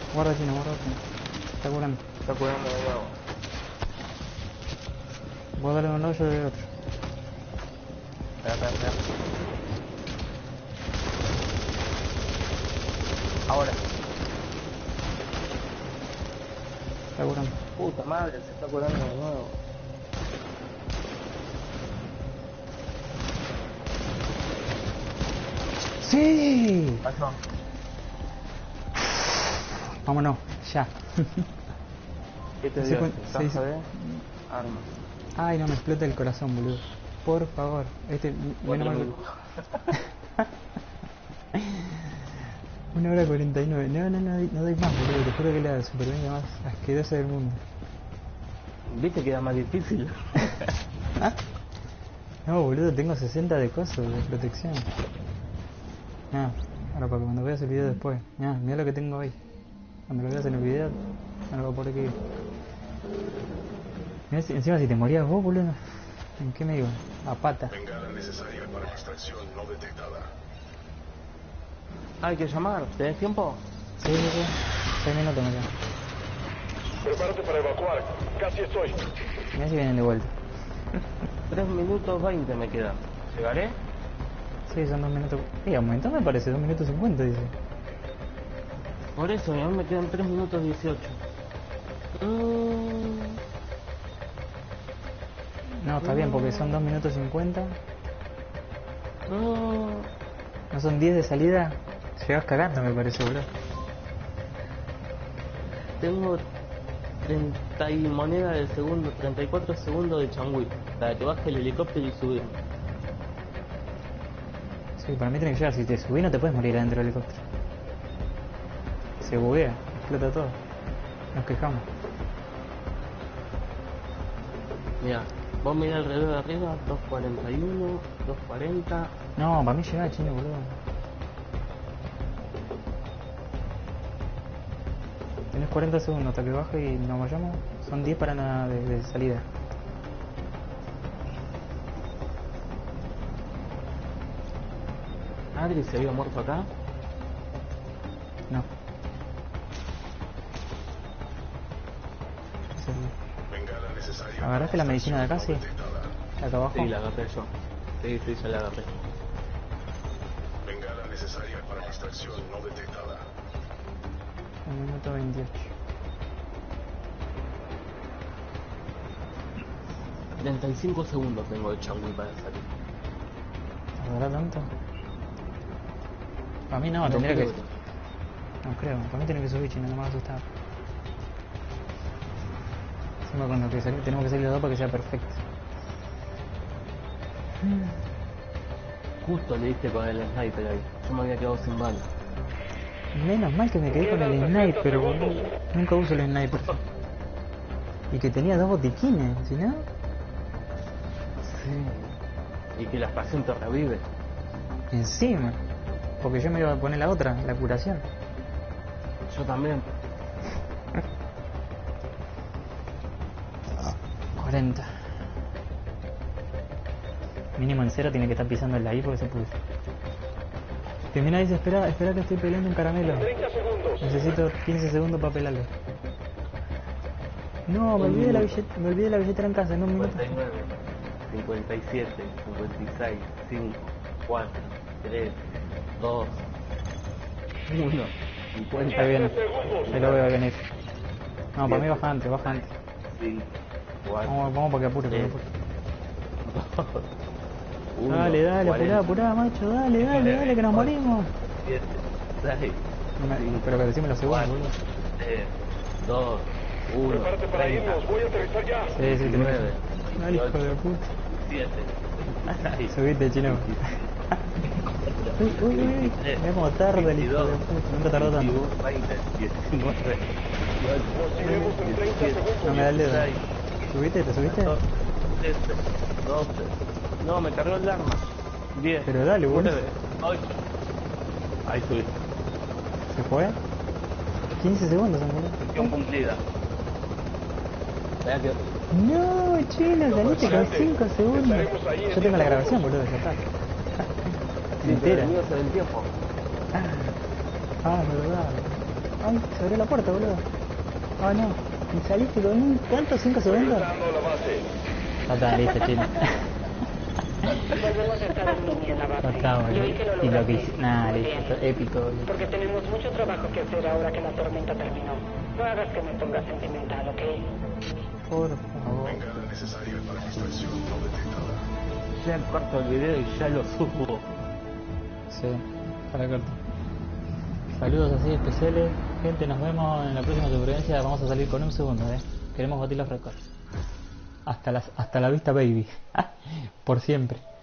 Speaker 1: Guarda chino, guarda chino. Está curando.
Speaker 2: Está curando de nuevo.
Speaker 1: Vos dale de un lado, yo del otro.
Speaker 2: Espera, espera, espera. Ahora.
Speaker 1: Está curando.
Speaker 2: Puta madre, se está curando de nuevo.
Speaker 1: ¡Sí!
Speaker 2: Pasó.
Speaker 1: Vámonos, ya.
Speaker 2: ¿Qué te
Speaker 1: Sí,
Speaker 2: dio?
Speaker 1: con-
Speaker 2: ¿Caja
Speaker 1: sí, sí.
Speaker 2: de armas?
Speaker 1: Ay, no me explota el corazón, boludo. Por favor. Este,
Speaker 2: Cuatro
Speaker 1: menos mal.
Speaker 2: minutos.
Speaker 1: Una hora cuarenta y nueve. No, no, no, no doy más, boludo. Te juro que es la supervivencia más asquerosa del mundo.
Speaker 2: ¿Viste que era más difícil?
Speaker 1: No, boludo, tengo sesenta de coso de protección. Nah, ahora para que cuando veas el video después. Nah, mira lo que tengo hoy. Cuando lo veas en el video, no lo voy a poder que. Mirá, si- encima si te morías vos, boludo. ¿En qué me digo? A pata.
Speaker 3: Bengala necesaria para extracción no detectada.
Speaker 2: Hay que llamar, ¿tenés tiempo?
Speaker 1: Sí, sí, sí. Seis minutos me quedan.
Speaker 5: Prepárate para evacuar. Casi estoy.
Speaker 1: Mirá si vienen de vuelta.
Speaker 2: tres minutos veinte me quedan. ¿Llegaré?
Speaker 1: Sí, son dos minutos. Sí, aumentó me parece, dos minutos cincuenta dice.
Speaker 2: Por eso, a mí me quedan tres minutos dieciocho. Mm,
Speaker 1: No, está bien, porque son dos minutos cincuenta.
Speaker 2: mm.
Speaker 1: No son diez de salida. Llegas cagando, me parece, boludo.
Speaker 2: Tengo treinta y moneda de segundo, treinta y cuatro segundos de changüí para que baje el helicóptero y subir.
Speaker 1: Sí, para mí tiene que llegar. Si te subís, no te puedes morir adentro del helicóptero. Se buguea, explota todo. Nos quejamos.
Speaker 2: Mira, vos mirá alrededor de arriba, dos cuarenta y uno, dos cuarenta.
Speaker 1: No, para mí llega chino, boludo. Tenés cuarenta segundos hasta que baje y nos vayamos. Son diez para nada de, de salida.
Speaker 2: Adri se había muerto acá.
Speaker 1: No. Ese es
Speaker 3: Bengala necesaria.
Speaker 1: el- ¿Agarraste la medicina de acá, sí?
Speaker 3: Detectada.
Speaker 1: ¿La acá abajo?
Speaker 2: Sí, la agarré yo. Sí, sí, ya la agarré.
Speaker 3: Bengala necesaria para extracción no detectada.
Speaker 1: Un minuto veintiocho.
Speaker 2: treinta y cinco segundos tengo de changüí para salir.
Speaker 1: ¿Tardará tanto? Para mí no,
Speaker 2: No
Speaker 1: tendría que...
Speaker 2: creo.
Speaker 1: No creo, para mí tiene que subir chino, no me va a asustar. Encima con lo que sali- tenemos que salir los dos para que sea perfecto.
Speaker 2: Justo le diste con el sniper ahí. Yo me había quedado sin balas.
Speaker 1: Menos mal que me quedé con el sniper, boludo. Nunca uso el sniper. Y que tenía dos botiquines, si no...
Speaker 2: Sí. Y que la estación te revive.
Speaker 1: Encima. Porque yo me iba a poner la otra, la curación.
Speaker 2: Yo también.
Speaker 1: cuarenta. Mínimo en cero tiene que estar pisando el ahí porque se puso. Termina y dice, espera, espera que estoy peleando un caramelo.
Speaker 5: treinta segundos.
Speaker 1: Necesito quince segundos para pelarlo. No, me
Speaker 2: Un
Speaker 1: olvidé, de la
Speaker 2: minuto.
Speaker 1: billetera, me olvidé de la billetera en casa en un minuto.
Speaker 2: cincuenta y nueve, cincuenta y siete, cincuenta y seis, cinco, cuatro, tres, dos, uno, cincuenta
Speaker 1: Ahí viene.
Speaker 5: segundos.
Speaker 1: Ahí lo veo venir. No, para mí baja antes, baja antes.
Speaker 2: cinco, cuatro,
Speaker 1: Vamos, vamos para que apure, para que
Speaker 2: tres,
Speaker 1: apure.
Speaker 2: dos, uno,
Speaker 1: Dale, dale, apurá,
Speaker 2: cuarenta,
Speaker 1: apurá, macho, dale, dale, dale, que nos morimos.
Speaker 2: siete, seis,
Speaker 1: No me-
Speaker 2: cinco,
Speaker 1: pero que decime los segundos,
Speaker 2: cuatro,
Speaker 1: boludo.
Speaker 2: tres, dos, uno,
Speaker 5: Prepárate para
Speaker 2: treinta,
Speaker 5: irnos. Voy a aterrizar ya.
Speaker 1: Sí, sí, tenés
Speaker 2: diecinueve,
Speaker 1: que... Dale, hijo de puta.
Speaker 2: siete,
Speaker 1: Subiste, chino. Uy, uy, uy, uy. Mirá cómo tarda el hijo de puta. Nunca tardó tanto.
Speaker 2: veinte, diecinueve,
Speaker 5: Nos iremos en treinta segundos.
Speaker 1: No me da el dedo. ¿Subiste? ¿Te subiste?
Speaker 2: trece, doce. No, me cargó el arma. diez.
Speaker 1: Pero dale, boludo.
Speaker 2: nueve, ocho. Ahí subí.
Speaker 1: ¿Se fue? quince segundos, boludo.
Speaker 2: Misión cumplida. Vea que
Speaker 1: No, chino, saliste con cinco segundos. Yo tengo la grabación, boludo, ya está.
Speaker 2: sí, pero
Speaker 1: Entera.
Speaker 2: el mío se ve el tiempo.
Speaker 1: Ah, verdad. Ay, se abrió la puerta, boludo. Ah, no. ¿Y saliste con un... ¿Cuánto? ¿Cinco segundos?
Speaker 5: Regresando a la base.
Speaker 1: Ya está, listo, chino.
Speaker 7: Volvemos a estar en línea en la base.
Speaker 1: Ya está,
Speaker 7: Y
Speaker 1: boludo.
Speaker 7: hoy que lo
Speaker 1: Y lo que
Speaker 7: lograste.
Speaker 1: hice... Nah,
Speaker 7: Muy
Speaker 1: listo.
Speaker 7: bien.
Speaker 1: Épico, boludo.
Speaker 7: Porque tenemos mucho trabajo que hacer ahora que la tormenta terminó. No hagas que me ponga sentimental, ¿ok?
Speaker 1: Por favor.
Speaker 3: Bengala necesaria para distracción no detectada.
Speaker 2: Ya corto el video y ya lo subo.
Speaker 1: Sí, para corto. Saludos así especiales. Gente, nos vemos en la próxima supervivencia. Vamos a salir con un segundo, eh. Queremos batir los récords. Hasta, las, hasta la vista, baby. Por siempre.